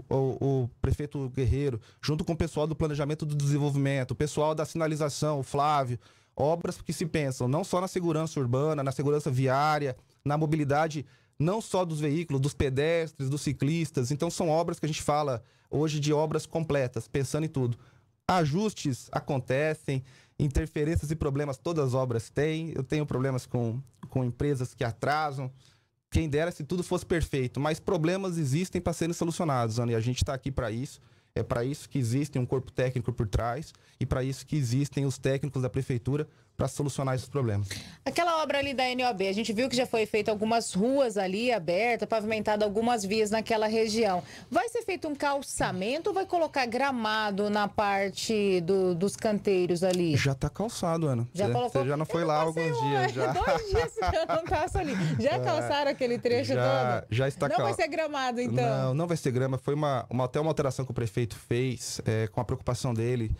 o prefeito Guerreiro, junto com o pessoal do planejamento do desenvolvimento, o pessoal da sinalização, o Flávio, obras que se pensam não só na segurança urbana, na segurança viária, na mobilidade não só dos veículos, dos pedestres, dos ciclistas. Então são obras que a gente fala hoje de obras completas, pensando em tudo. Ajustes acontecem, interferências e problemas todas as obras têm. Eu tenho problemas com empresas que atrasam. Quem dera se tudo fosse perfeito, mas problemas existem para serem solucionados, Ana, e a gente está aqui para isso. É para isso que existe um corpo técnico por trás e para isso que existem os técnicos da prefeitura para solucionar esses problemas. Aquela obra ali da NOB, a gente viu que já foi feita algumas ruas ali abertas, pavimentado algumas vias naquela região. Vai ser feito um calçamento ou vai colocar gramado na parte dos canteiros ali? Já está calçado, Ana. Você já não foi lá há alguns dias. Já. 2 dias que eu não passo ali. Já calçaram aquele trecho todo? Já está calçado. Não vai ser gramado, então? Não vai ser grama. Foi até uma alteração que o prefeito fez com a preocupação dele.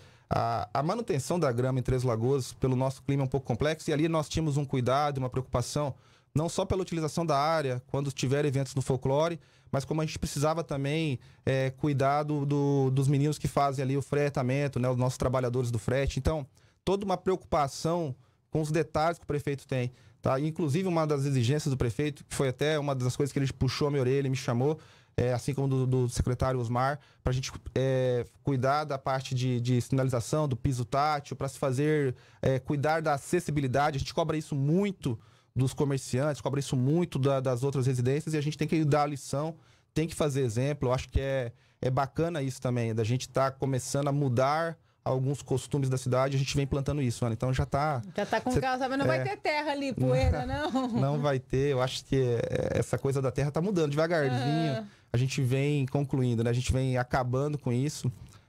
A manutenção da grama em Três Lagoas, pelo nosso clima, é um pouco complexo, e ali nós tínhamos um cuidado, uma preocupação, não só pela utilização da área, quando tiver eventos no folclore, mas como a gente precisava também cuidar dos meninos que fazem ali o fretamento, né, os nossos trabalhadores do frete. Então, toda uma preocupação com os detalhes que o prefeito tem. Tá? Inclusive, uma das exigências do prefeito, que foi até uma das coisas que ele puxou a minha orelha e me chamou, assim como do secretário Osmar, para a gente cuidar da parte de sinalização, do piso tátil, para se fazer, cuidar da acessibilidade. A gente cobra isso muito dos comerciantes, cobra isso muito das outras residências, e a gente tem que dar a lição, tem que fazer exemplo. Eu acho que é bacana isso também, da gente estar começando a mudar alguns costumes da cidade, a gente vem plantando isso, Ana. Então já tá com calça, mas não vai ter terra ali, poeira, não? Não vai ter. Eu acho que essa coisa da terra tá mudando devagarzinho. A gente vem concluindo, né? A gente vem acabando com isso.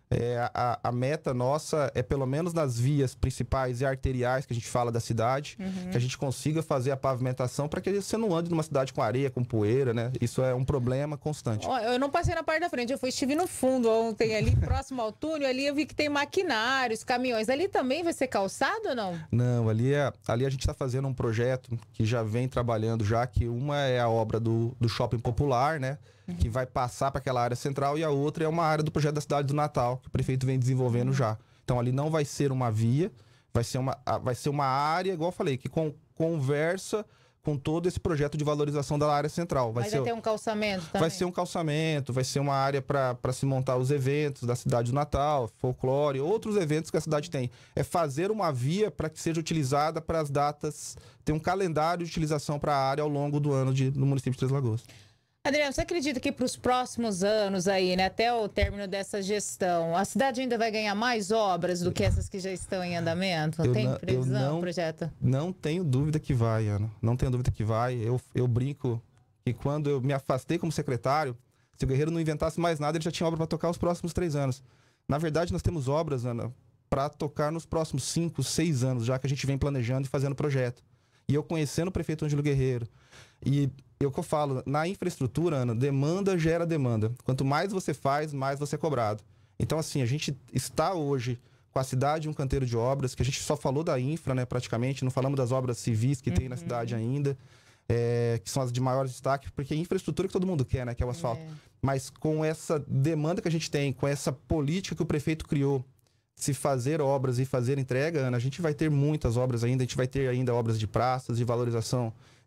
A meta nossa é, pelo menos nas vias principais e arteriais que a gente fala da cidade, que a gente consiga fazer a pavimentação para que você não ande numa cidade com areia, com poeira, né? Isso é um problema constante. Eu não passei na parte da frente, estive no fundo ontem, ali próximo ao túnel, ali eu vi que tem maquinários, caminhões. Ali também vai ser calçado ou não? Não, ali a gente está fazendo um projeto que já vem trabalhando já, que uma é a obra do Shopping Popular, né? Que vai passar para aquela área central, e a outra é uma área do projeto da Cidade do Natal, que o prefeito vem desenvolvendo já. Então ali não vai ser uma via, vai ser uma área, igual eu falei, que conversa com todo esse projeto de valorização da área central. Vai ter um calçamento também? Vai ser um calçamento, vai ser uma área para se montar os eventos da Cidade do Natal, folclore, outros eventos que a cidade tem. É fazer uma via para que seja utilizada para as datas, ter um calendário de utilização para a área ao longo do ano no município de Três Lagoas. Adriano, você acredita que para os próximos anos aí, né, até o término dessa gestão, a cidade ainda vai ganhar mais obras do que essas que já estão em andamento? Tem previsão, projeto? Não tenho dúvida que vai, Ana. Não tenho dúvida que vai. Eu brinco que quando eu me afastei como secretário, se o Guerreiro não inventasse mais nada, ele já tinha obra para tocar os próximos 3 anos. Na verdade, nós temos obras, Ana, para tocar nos próximos 5, 6 anos, já que a gente vem planejando e fazendo projeto. E eu conhecendo o prefeito Ângelo Guerreiro, e é o que eu falo, na infraestrutura, Ana, demanda gera demanda. Quanto mais você faz, mais você é cobrado. Então, assim, a gente está hoje com a cidade um canteiro de obras, que a gente só falou da infra, né, praticamente, não falamos das obras civis que tem na cidade ainda, que são as de maior destaque, porque a infraestrutura que todo mundo quer, né, que é o asfalto. Mas com essa demanda que a gente tem, com essa política que o prefeito criou, se fazer obras e fazer entrega, Ana, a gente vai ter muitas obras ainda, a gente vai ter ainda obras de praças, de valorização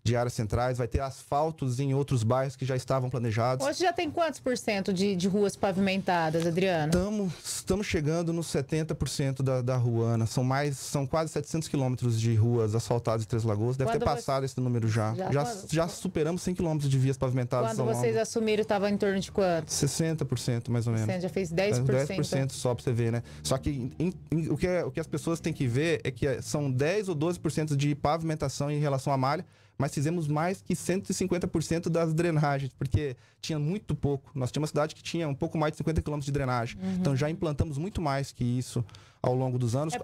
de áreas centrais, vai ter asfaltos em outros bairros que já estavam planejados. Hoje já tem quantos por cento de ruas pavimentadas, Adriano? Estamos chegando nos 70% da rua, Ana. São quase 700 quilômetros de ruas asfaltadas em Três Lagoas. Deve ter passado esse número já. Já superamos 100 quilômetros de vias pavimentadas. Quando vocês assumiram, estava em torno de quanto? 60%, mais ou menos. Você já fez 10%. 10% só para você ver, né? Só que o que as pessoas têm que ver é que são 10 ou 12% de pavimentação em relação à malha, mas fizemos mais que 150% das drenagens, porque tinha muito pouco. Nós tínhamos uma cidade que tinha um pouco mais de 50 quilômetros de drenagem. Então já implantamos muito mais que isso ao longo dos anos.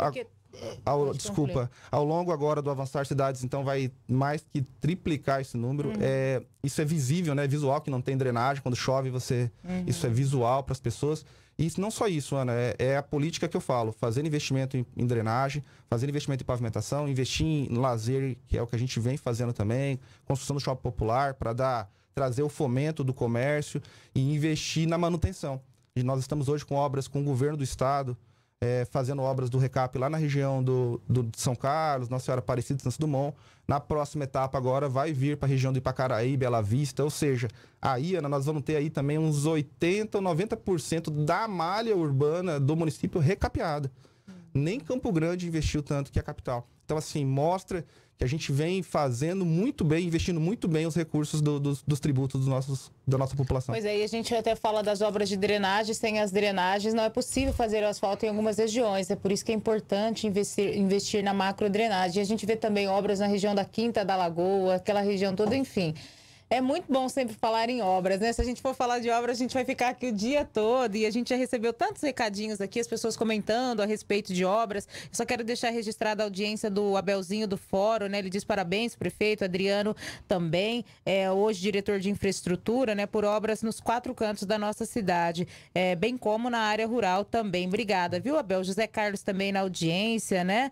Ao longo agora do Avançar Cidades, então vai mais que triplicar esse número. Isso é visível, né? Visual, que não tem drenagem. Quando chove, isso é visual para as pessoas. E não só isso, Ana, é a política que eu falo, fazer investimento em drenagem, fazer investimento em pavimentação, investir em lazer, que é o que a gente vem fazendo também, construção do shopping popular, para trazer o fomento do comércio e investir na manutenção. E nós estamos hoje com obras com o governo do estado, fazendo obras do recap lá na região de São Carlos, Nossa Senhora Aparecida, Santos Dumont. Na próxima etapa agora vai vir para a região de Ipacaraí, Bela Vista, ou seja, aí, Ana, nós vamos ter aí também uns 80% ou 90% da malha urbana do município recapeada. Nem Campo Grande investiu tanto que a capital. Então, assim, mostra que a gente vem fazendo muito bem, investindo muito bem os recursos dos tributos da nossa população. Pois é, e a gente até fala das obras de drenagem. Sem as drenagens não é possível fazer o asfalto em algumas regiões. É por isso que é importante investir na macrodrenagem. A gente vê também obras na região da Quinta da Lagoa, aquela região toda, enfim. É muito bom sempre falar em obras, né? Se a gente for falar de obras, a gente vai ficar aqui o dia todo e a gente já recebeu tantos recadinhos aqui, as pessoas comentando a respeito de obras. Eu só quero deixar registrada a audiência do Abelzinho do Fórum, né? Ele diz parabéns, prefeito, Adriano também, hoje diretor de infraestrutura, né? Por obras nos 4 cantos da nossa cidade, bem como na área rural também. Obrigada, viu, Abel? José Carlos também na audiência, né?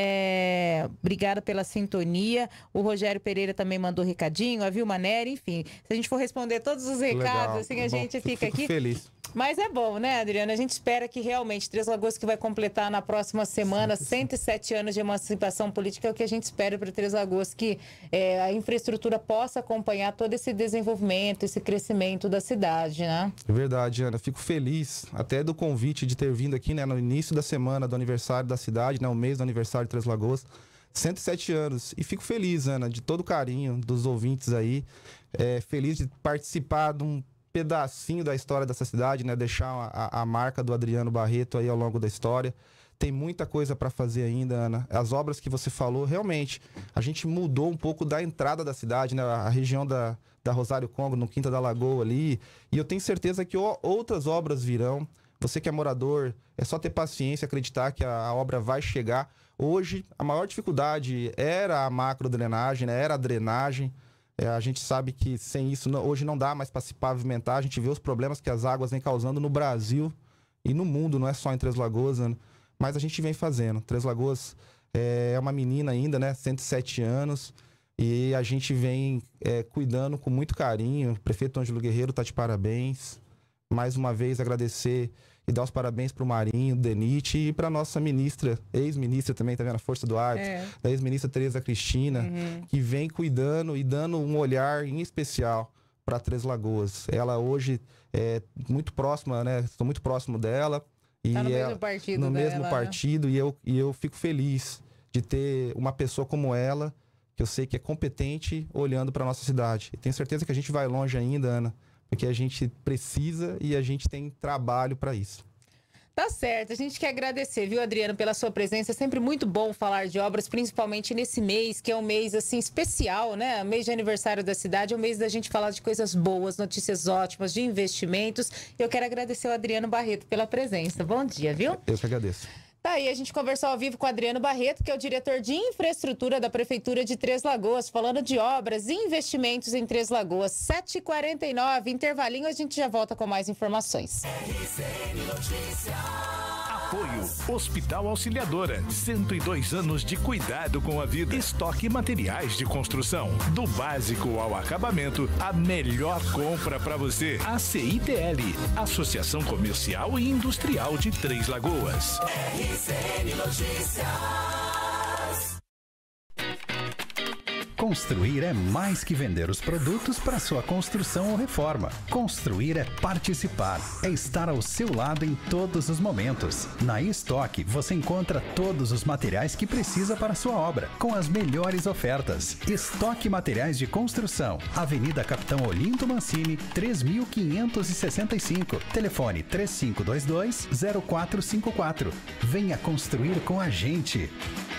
Obrigada pela sintonia. O Rogério Pereira também mandou recadinho, a Vilma Nery. Enfim, se a gente for responder todos os recados, assim, a gente fica aqui feliz. Mas é bom, né, Adriana? A gente espera que realmente Três Lagoas, que vai completar na próxima semana 107 anos de emancipação política, é o que a gente espera para Três Lagoas, que a infraestrutura possa acompanhar todo esse desenvolvimento, esse crescimento da cidade, né? É verdade, Ana. Fico feliz até do convite de ter vindo aqui, né, no início da semana do aniversário da cidade, né, o mês do aniversário de Três Lagoas. 107 anos. E fico feliz, Ana, de todo o carinho dos ouvintes aí. Feliz de participar de um pedacinho da história dessa cidade, né? Deixar a marca do Adriano Barreto aí ao longo da história. Tem muita coisa para fazer ainda, Ana. As obras que você falou, realmente, a gente mudou um pouco da entrada da cidade, né? A região da Rosário Congo, no Quinta da Lagoa ali. E eu tenho certeza que outras obras virão. Você que é morador, é só ter paciência, acreditar que a obra vai chegar. Hoje, a maior dificuldade era a macrodrenagem, né? Era a drenagem. A gente sabe que sem isso, hoje não dá mais para se pavimentar. A gente vê os problemas que as águas vêm causando no Brasil e no mundo, não é só em Três Lagoas, né? Mas a gente vem fazendo. Três Lagoas é uma menina ainda, né? 107 anos. E a gente vem cuidando com muito carinho. O prefeito Ângelo Guerreiro está de parabéns. Mais uma vez, agradecer e dar os parabéns para o Marinho, Denite e para a nossa ministra, ex-ministra também, tá vendo? A Força do Ar, da ex-ministra Tereza Cristina, que vem cuidando e dando um olhar em especial para Três Lagoas. Ela hoje é muito próxima, né? Estou muito próximo dela. E tá no mesmo partido no dela, mesmo partido, né? E eu fico feliz de ter uma pessoa como ela, que eu sei que é competente, olhando para nossa cidade. E tenho certeza que a gente vai longe ainda, Ana, porque a gente precisa e a gente tem trabalho para isso. Tá certo, a gente quer agradecer, viu, Adriano, pela sua presença. É sempre muito bom falar de obras, principalmente nesse mês, que é um mês, assim, especial, né? Mês de aniversário da cidade, é um mês da gente falar de coisas boas, notícias ótimas, de investimentos. Eu quero agradecer ao Adriano Barreto pela presença. Bom dia, viu? Eu que agradeço. Tá aí, a gente conversou ao vivo com o Adriano Barreto, que é o diretor de infraestrutura da Prefeitura de Três Lagoas, falando de obras e investimentos em Três Lagoas. 7h49, intervalinho, a gente já volta com mais informações. Apoio Hospital Auxiliadora, 102 anos de cuidado com a vida. Estoque e materiais de construção, do básico ao acabamento, a melhor compra para você. ACITL, Associação Comercial e Industrial de Três Lagoas. RCN Notícias. Construir é mais que vender os produtos para sua construção ou reforma. Construir é participar, é estar ao seu lado em todos os momentos. Na Estoque você encontra todos os materiais que precisa para sua obra, com as melhores ofertas. Estoque Materiais de Construção, Avenida Capitão Olinto Mancini, 3565. Telefone 3522-0454. Venha construir com a gente.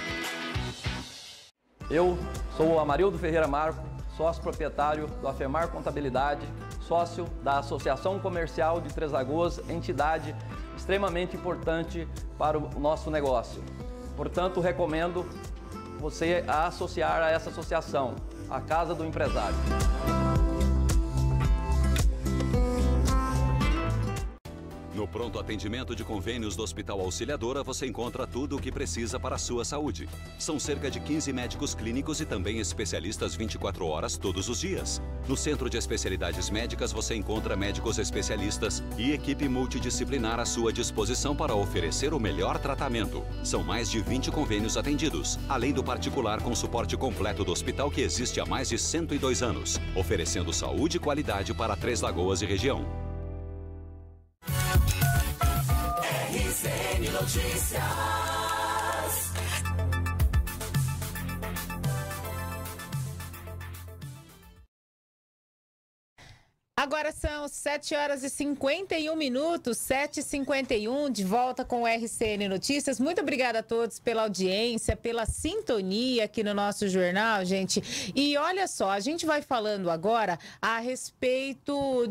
Eu sou o Amarildo Ferreira Marco, sócio proprietário do Afemar Contabilidade, sócio da Associação Comercial de Três Lagoas, entidade extremamente importante para o nosso negócio. Portanto, recomendo você a associar a essa associação, a Casa do Empresário. No pronto atendimento de convênios do Hospital Auxiliadora, você encontra tudo o que precisa para a sua saúde. São cerca de 15 médicos clínicos e também especialistas 24 horas todos os dias. No Centro de Especialidades Médicas, você encontra médicos especialistas e equipe multidisciplinar à sua disposição para oferecer o melhor tratamento. São mais de 20 convênios atendidos, além do particular com suporte completo do hospital que existe há mais de 102 anos, oferecendo saúde e qualidade para Três Lagoas e região. RCN Notícias. Agora são 7 horas e 51 minutos, 7h51, de volta com o RCN Notícias. Muito obrigada a todos pela audiência, pela sintonia aqui no nosso jornal, gente. E olha só, a gente vai falando agora a respeito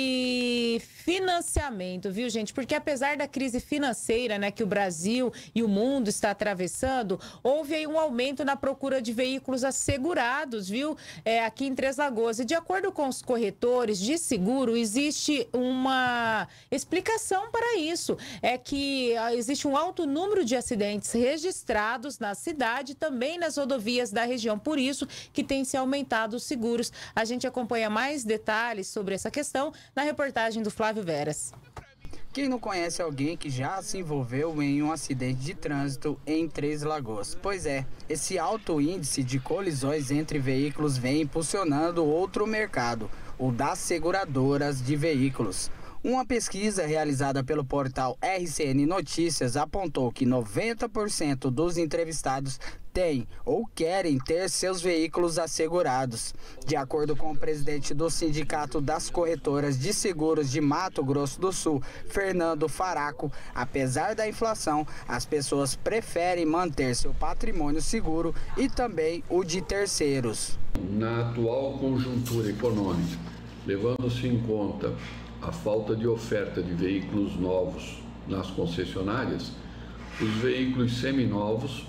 de financiamento, viu, gente? Porque apesar da crise financeira, né, que o Brasil e o mundo está atravessando, houve aí um aumento na procura de veículos assegurados, viu? Aqui em Três Lagoas. E de acordo com os corretores de seguro, existe uma explicação para isso. É que existe um alto número de acidentes registrados na cidade, também nas rodovias da região. Por isso que tem se aumentado os seguros. A gente acompanha mais detalhes sobre essa questão na reportagem do Flávio Veras. Quem não conhece alguém que já se envolveu em um acidente de trânsito em Três Lagoas? Pois é, esse alto índice de colisões entre veículos vem impulsionando outro mercado, o das seguradoras de veículos. Uma pesquisa realizada pelo portal RCN Notícias apontou que 90% dos entrevistados têm ou querem ter seus veículos assegurados. De acordo com o presidente do Sindicato das Corretoras de Seguros de Mato Grosso do Sul, Fernando Faraco, apesar da inflação, as pessoas preferem manter seu patrimônio seguro e também o de terceiros. Na atual conjuntura econômica, levando-se em conta a falta de oferta de veículos novos nas concessionárias, os veículos seminovos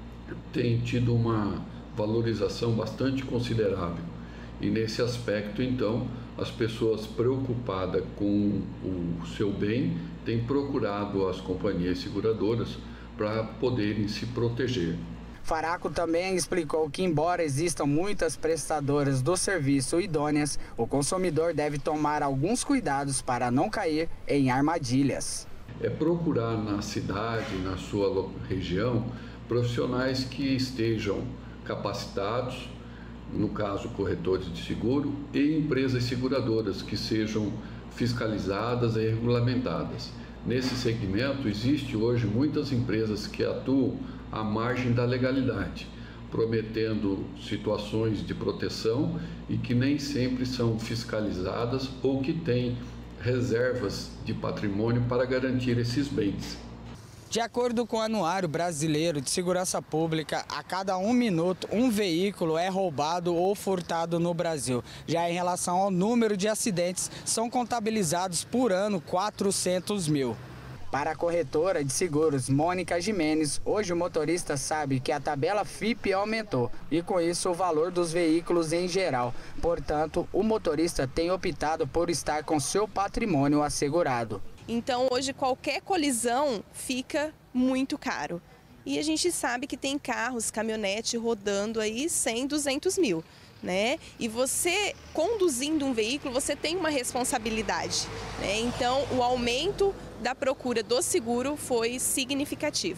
têm tido uma valorização bastante considerável. E nesse aspecto, então, as pessoas preocupadas com o seu bem têm procurado as companhias seguradoras para poderem se proteger. Faraco também explicou que, embora existam muitas prestadoras do serviço idôneas, o consumidor deve tomar alguns cuidados para não cair em armadilhas. É procurar na cidade, na sua região, profissionais que estejam capacitados, no caso corretores de seguro, e empresas seguradoras que sejam fiscalizadas e regulamentadas. Nesse segmento, existe hoje muitas empresas que atuam à margem da legalidade, prometendo situações de proteção e que nem sempre são fiscalizadas ou que têm reservas de patrimônio para garantir esses bens. De acordo com o Anuário Brasileiro de Segurança Pública, a cada 1 minuto um veículo é roubado ou furtado no Brasil. Já em relação ao número de acidentes, são contabilizados por ano 400 mil. Para a corretora de seguros Mônica Gimenez, hoje o motorista sabe que a tabela FIPE aumentou e com isso o valor dos veículos em geral. Portanto, o motorista tem optado por estar com seu patrimônio assegurado. Então hoje qualquer colisão fica muito caro. E a gente sabe que tem carros, caminhonete rodando aí 100, 200 mil. Né? E você conduzindo um veículo, você tem uma responsabilidade, né? Então o aumento da procura do seguro foi significativa.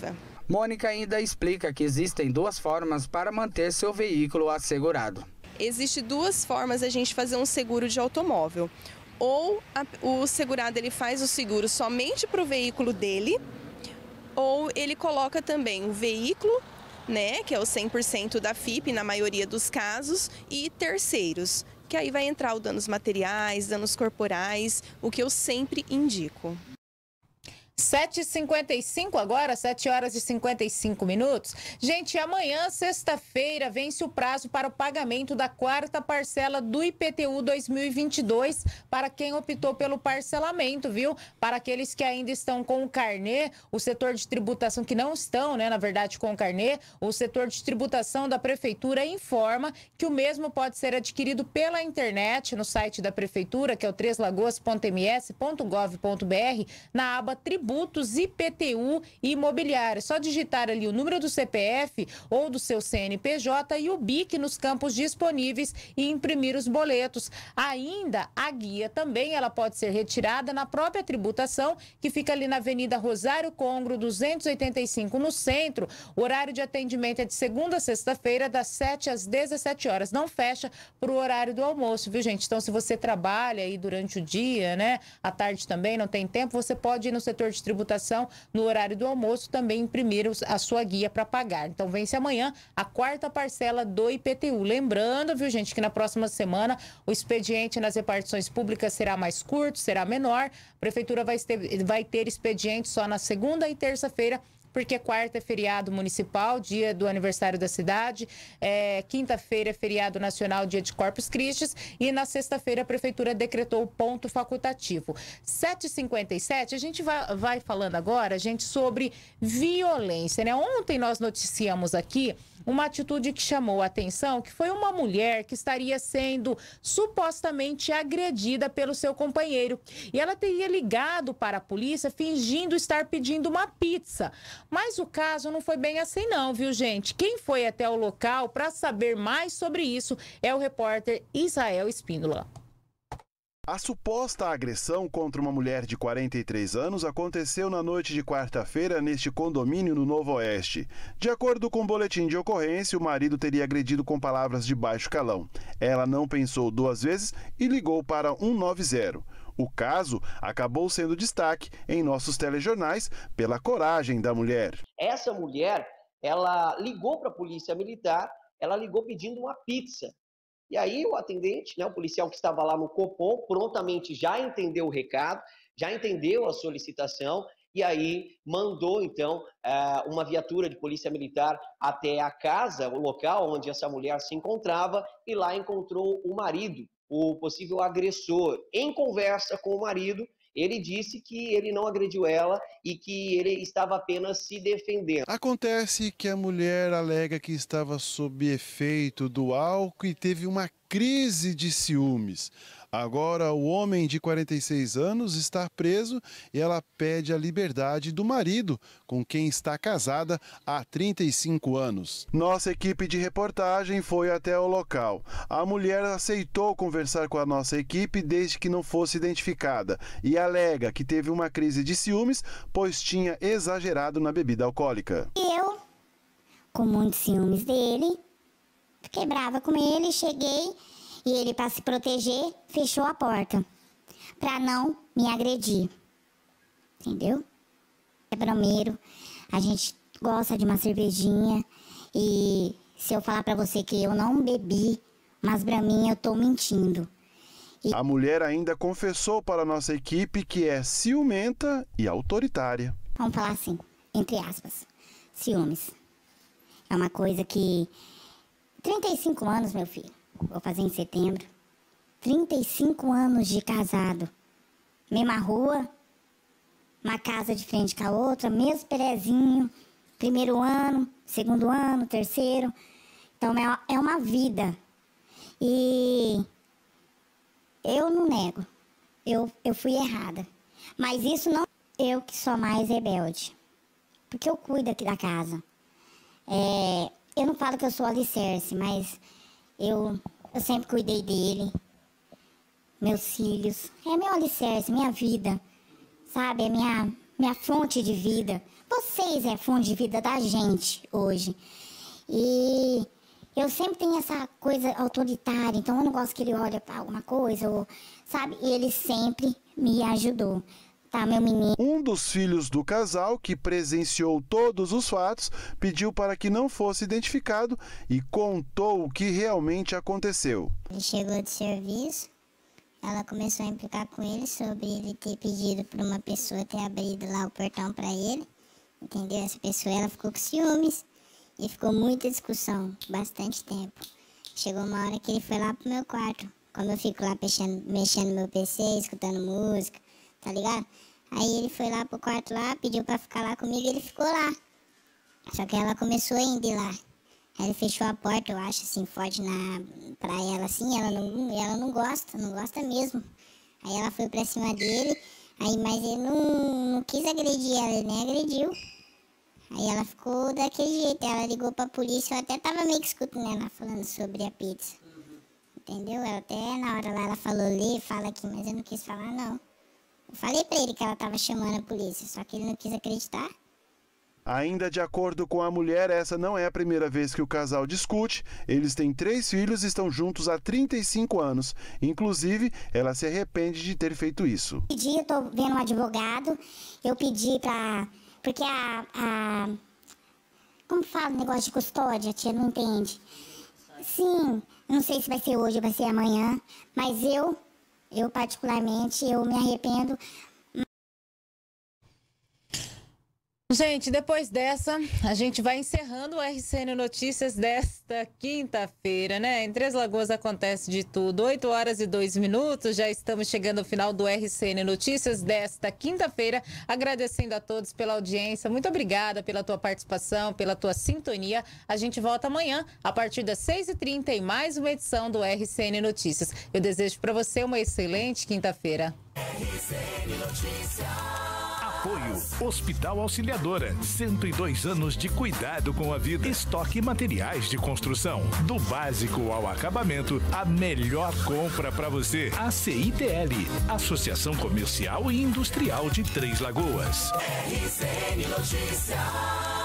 Mônica ainda explica que existem duas formas para manter seu veículo assegurado. Existem duas formas de a gente fazer um seguro de automóvel. Ou o segurado ele faz o seguro somente para o veículo dele, ou ele coloca também o veículo, né, que é o 100% da FIP na maioria dos casos, e terceiros, que aí vai entrar o danos materiais, danos corporais, o que eu sempre indico. 7h55 agora, 7 horas e 55 minutos. Gente, amanhã, sexta-feira, vence o prazo para o pagamento da quarta parcela do IPTU 2022 para quem optou pelo parcelamento, viu? Para aqueles que ainda estão com o carnê, o setor de tributação que não estão, né, na verdade, com o carnê, o setor de tributação da Prefeitura informa que o mesmo pode ser adquirido pela internet no site da Prefeitura, que é o treslagoas.ms.gov.br, na aba Tributos IPTU e Imobiliária. Só digitar ali o número do CPF ou do seu CNPJ e o BIC nos campos disponíveis e imprimir os boletos. Ainda, a guia também ela pode ser retirada na própria tributação, que fica ali na Avenida Rosário Congro, 285, no centro. O horário de atendimento é de segunda a sexta-feira, das 7 às 17 horas. Não fecha para o horário do almoço, viu, gente? Então, se você trabalha aí durante o dia, né, à tarde também, não tem tempo, você pode ir no setor de tributação no horário do almoço, também imprimir a sua guia para pagar. Então, vence amanhã a quarta parcela do IPTU. Lembrando, viu, gente, que na próxima semana o expediente nas repartições públicas será mais curto, será menor. A Prefeitura vai ter expediente só na segunda e terça-feira, porque quarta é feriado municipal, dia do aniversário da cidade, quinta-feira é feriado nacional, dia de Corpus Christi, e na sexta-feira a Prefeitura decretou o ponto facultativo. 7h57, a gente vai falando agora, gente, sobre violência, né? Ontem nós noticiamos aqui uma atitude que chamou a atenção, que foi uma mulher que estaria sendo supostamente agredida pelo seu companheiro. E ela teria ligado para a polícia fingindo estar pedindo uma pizza. Mas o caso não foi bem assim não, viu, gente? Quem foi até o local para saber mais sobre isso é o repórter Israel Espíndola. A suposta agressão contra uma mulher de 43 anos aconteceu na noite de quarta-feira neste condomínio no Novo Oeste. De acordo com o boletim de ocorrência, o marido teria agredido com palavras de baixo calão. Ela não pensou duas vezes e ligou para 190. O caso acabou sendo destaque em nossos telejornais pela coragem da mulher. Essa mulher, ela ligou para a polícia militar, ela ligou pedindo uma pizza. E aí o atendente, né, o policial que estava lá no Copom, prontamente já entendeu o recado, já entendeu a solicitação e aí mandou, então, uma viatura de polícia militar até a casa, o local onde essa mulher se encontrava, e lá encontrou o marido, o possível agressor. Em conversa com o marido, ele disse que ele não agrediu ela e que ele estava apenas se defendendo. Acontece que a mulher alega que estava sob efeito do álcool e teve uma crise de ciúmes. Agora, o homem de 46 anos está preso e ela pede a liberdade do marido, com quem está casada há 35 anos. Nossa equipe de reportagem foi até o local. A mulher aceitou conversar com a nossa equipe desde que não fosse identificada e alega que teve uma crise de ciúmes, pois tinha exagerado na bebida alcoólica. Eu, com muitos ciúmes dele, fiquei brava com ele, cheguei e ele, para se proteger, fechou a porta para não me agredir. Entendeu? É bromeiro, a gente gosta de uma cervejinha e se eu falar para você que eu não bebi, mas pra mim eu tô mentindo. A mulher ainda confessou para a nossa equipe que é ciumenta e autoritária. Vamos falar assim, entre aspas, ciúmes. É uma coisa que... 35 anos, meu filho. Vou fazer em setembro. 35 anos de casado. Mesma rua, uma casa de frente com a outra, mesmo perezinho. Primeiro ano, segundo ano, terceiro. Então é uma vida. E eu não nego. Eu fui errada. Mas isso não... Eu que sou mais rebelde. Porque eu cuido aqui da casa. Eu não falo que eu sou alicerce, mas eu sempre cuidei dele. Meus filhos. É meu alicerce, minha vida. Sabe? É minha minha fonte de vida. Vocês é a fonte de vida da gente hoje. E eu sempre tenho essa coisa autoritária, então eu não gosto que ele olhe para alguma coisa, ou, sabe? Ele sempre me ajudou. Tá, meu menino. Um dos filhos do casal, que presenciou todos os fatos, pediu para que não fosse identificado e contou o que realmente aconteceu. Ele chegou de serviço, ela começou a implicar com ele sobre ele ter pedido para uma pessoa ter abrido lá o portão para ele, entendeu? Essa pessoa, ela ficou com ciúmes e ficou muita discussão, bastante tempo. Chegou uma hora que ele foi lá pro meu quarto, como eu fico lá mexendo no meu PC, escutando música, tá ligado? Aí ele foi lá pro quarto lá, pediu pra ficar lá comigo e ele ficou lá. Só que ela começou a ir lá. Aí ele fechou a porta, eu acho, assim, forte pra ela, assim, ela não gosta mesmo. Aí ela foi pra cima dele, aí, mas ele não quis agredir ela, ele nem agrediu. Aí ela ficou daquele jeito, ela ligou pra polícia, eu até tava meio que escutando ela falando sobre a pizza. Entendeu? Ela até na hora lá ela falou, fala aqui, mas eu não quis falar não. Eu falei pra ele que ela tava chamando a polícia, só que ele não quis acreditar. Ainda de acordo com a mulher, essa não é a primeira vez que o casal discute. Eles têm 3 filhos e estão juntos há 35 anos. Inclusive, ela se arrepende de ter feito isso. Eu tô vendo um advogado, eu pedi pra... Porque como fala o negócio de custódia, a tia não entende. Sim, não sei se vai ser hoje ou vai ser amanhã, mas eu particularmente, eu me arrependo. Gente, depois dessa, a gente vai encerrando o RCN Notícias desta quinta-feira, né? Em Três Lagoas acontece de tudo. 8h02, já estamos chegando ao final do RCN Notícias desta quinta-feira. Agradecendo a todos pela audiência. Muito obrigada pela tua participação, pela tua sintonia. A gente volta amanhã, a partir das 6h30, em mais uma edição do RCN Notícias. Eu desejo para você uma excelente quinta-feira. RCN Notícias. Apoio Hospital Auxiliadora, 102 anos de cuidado com a vida. Estoque e materiais de construção, do básico ao acabamento, a melhor compra para você. ACITL, Associação Comercial e Industrial de Três Lagoas. RCN Notícias.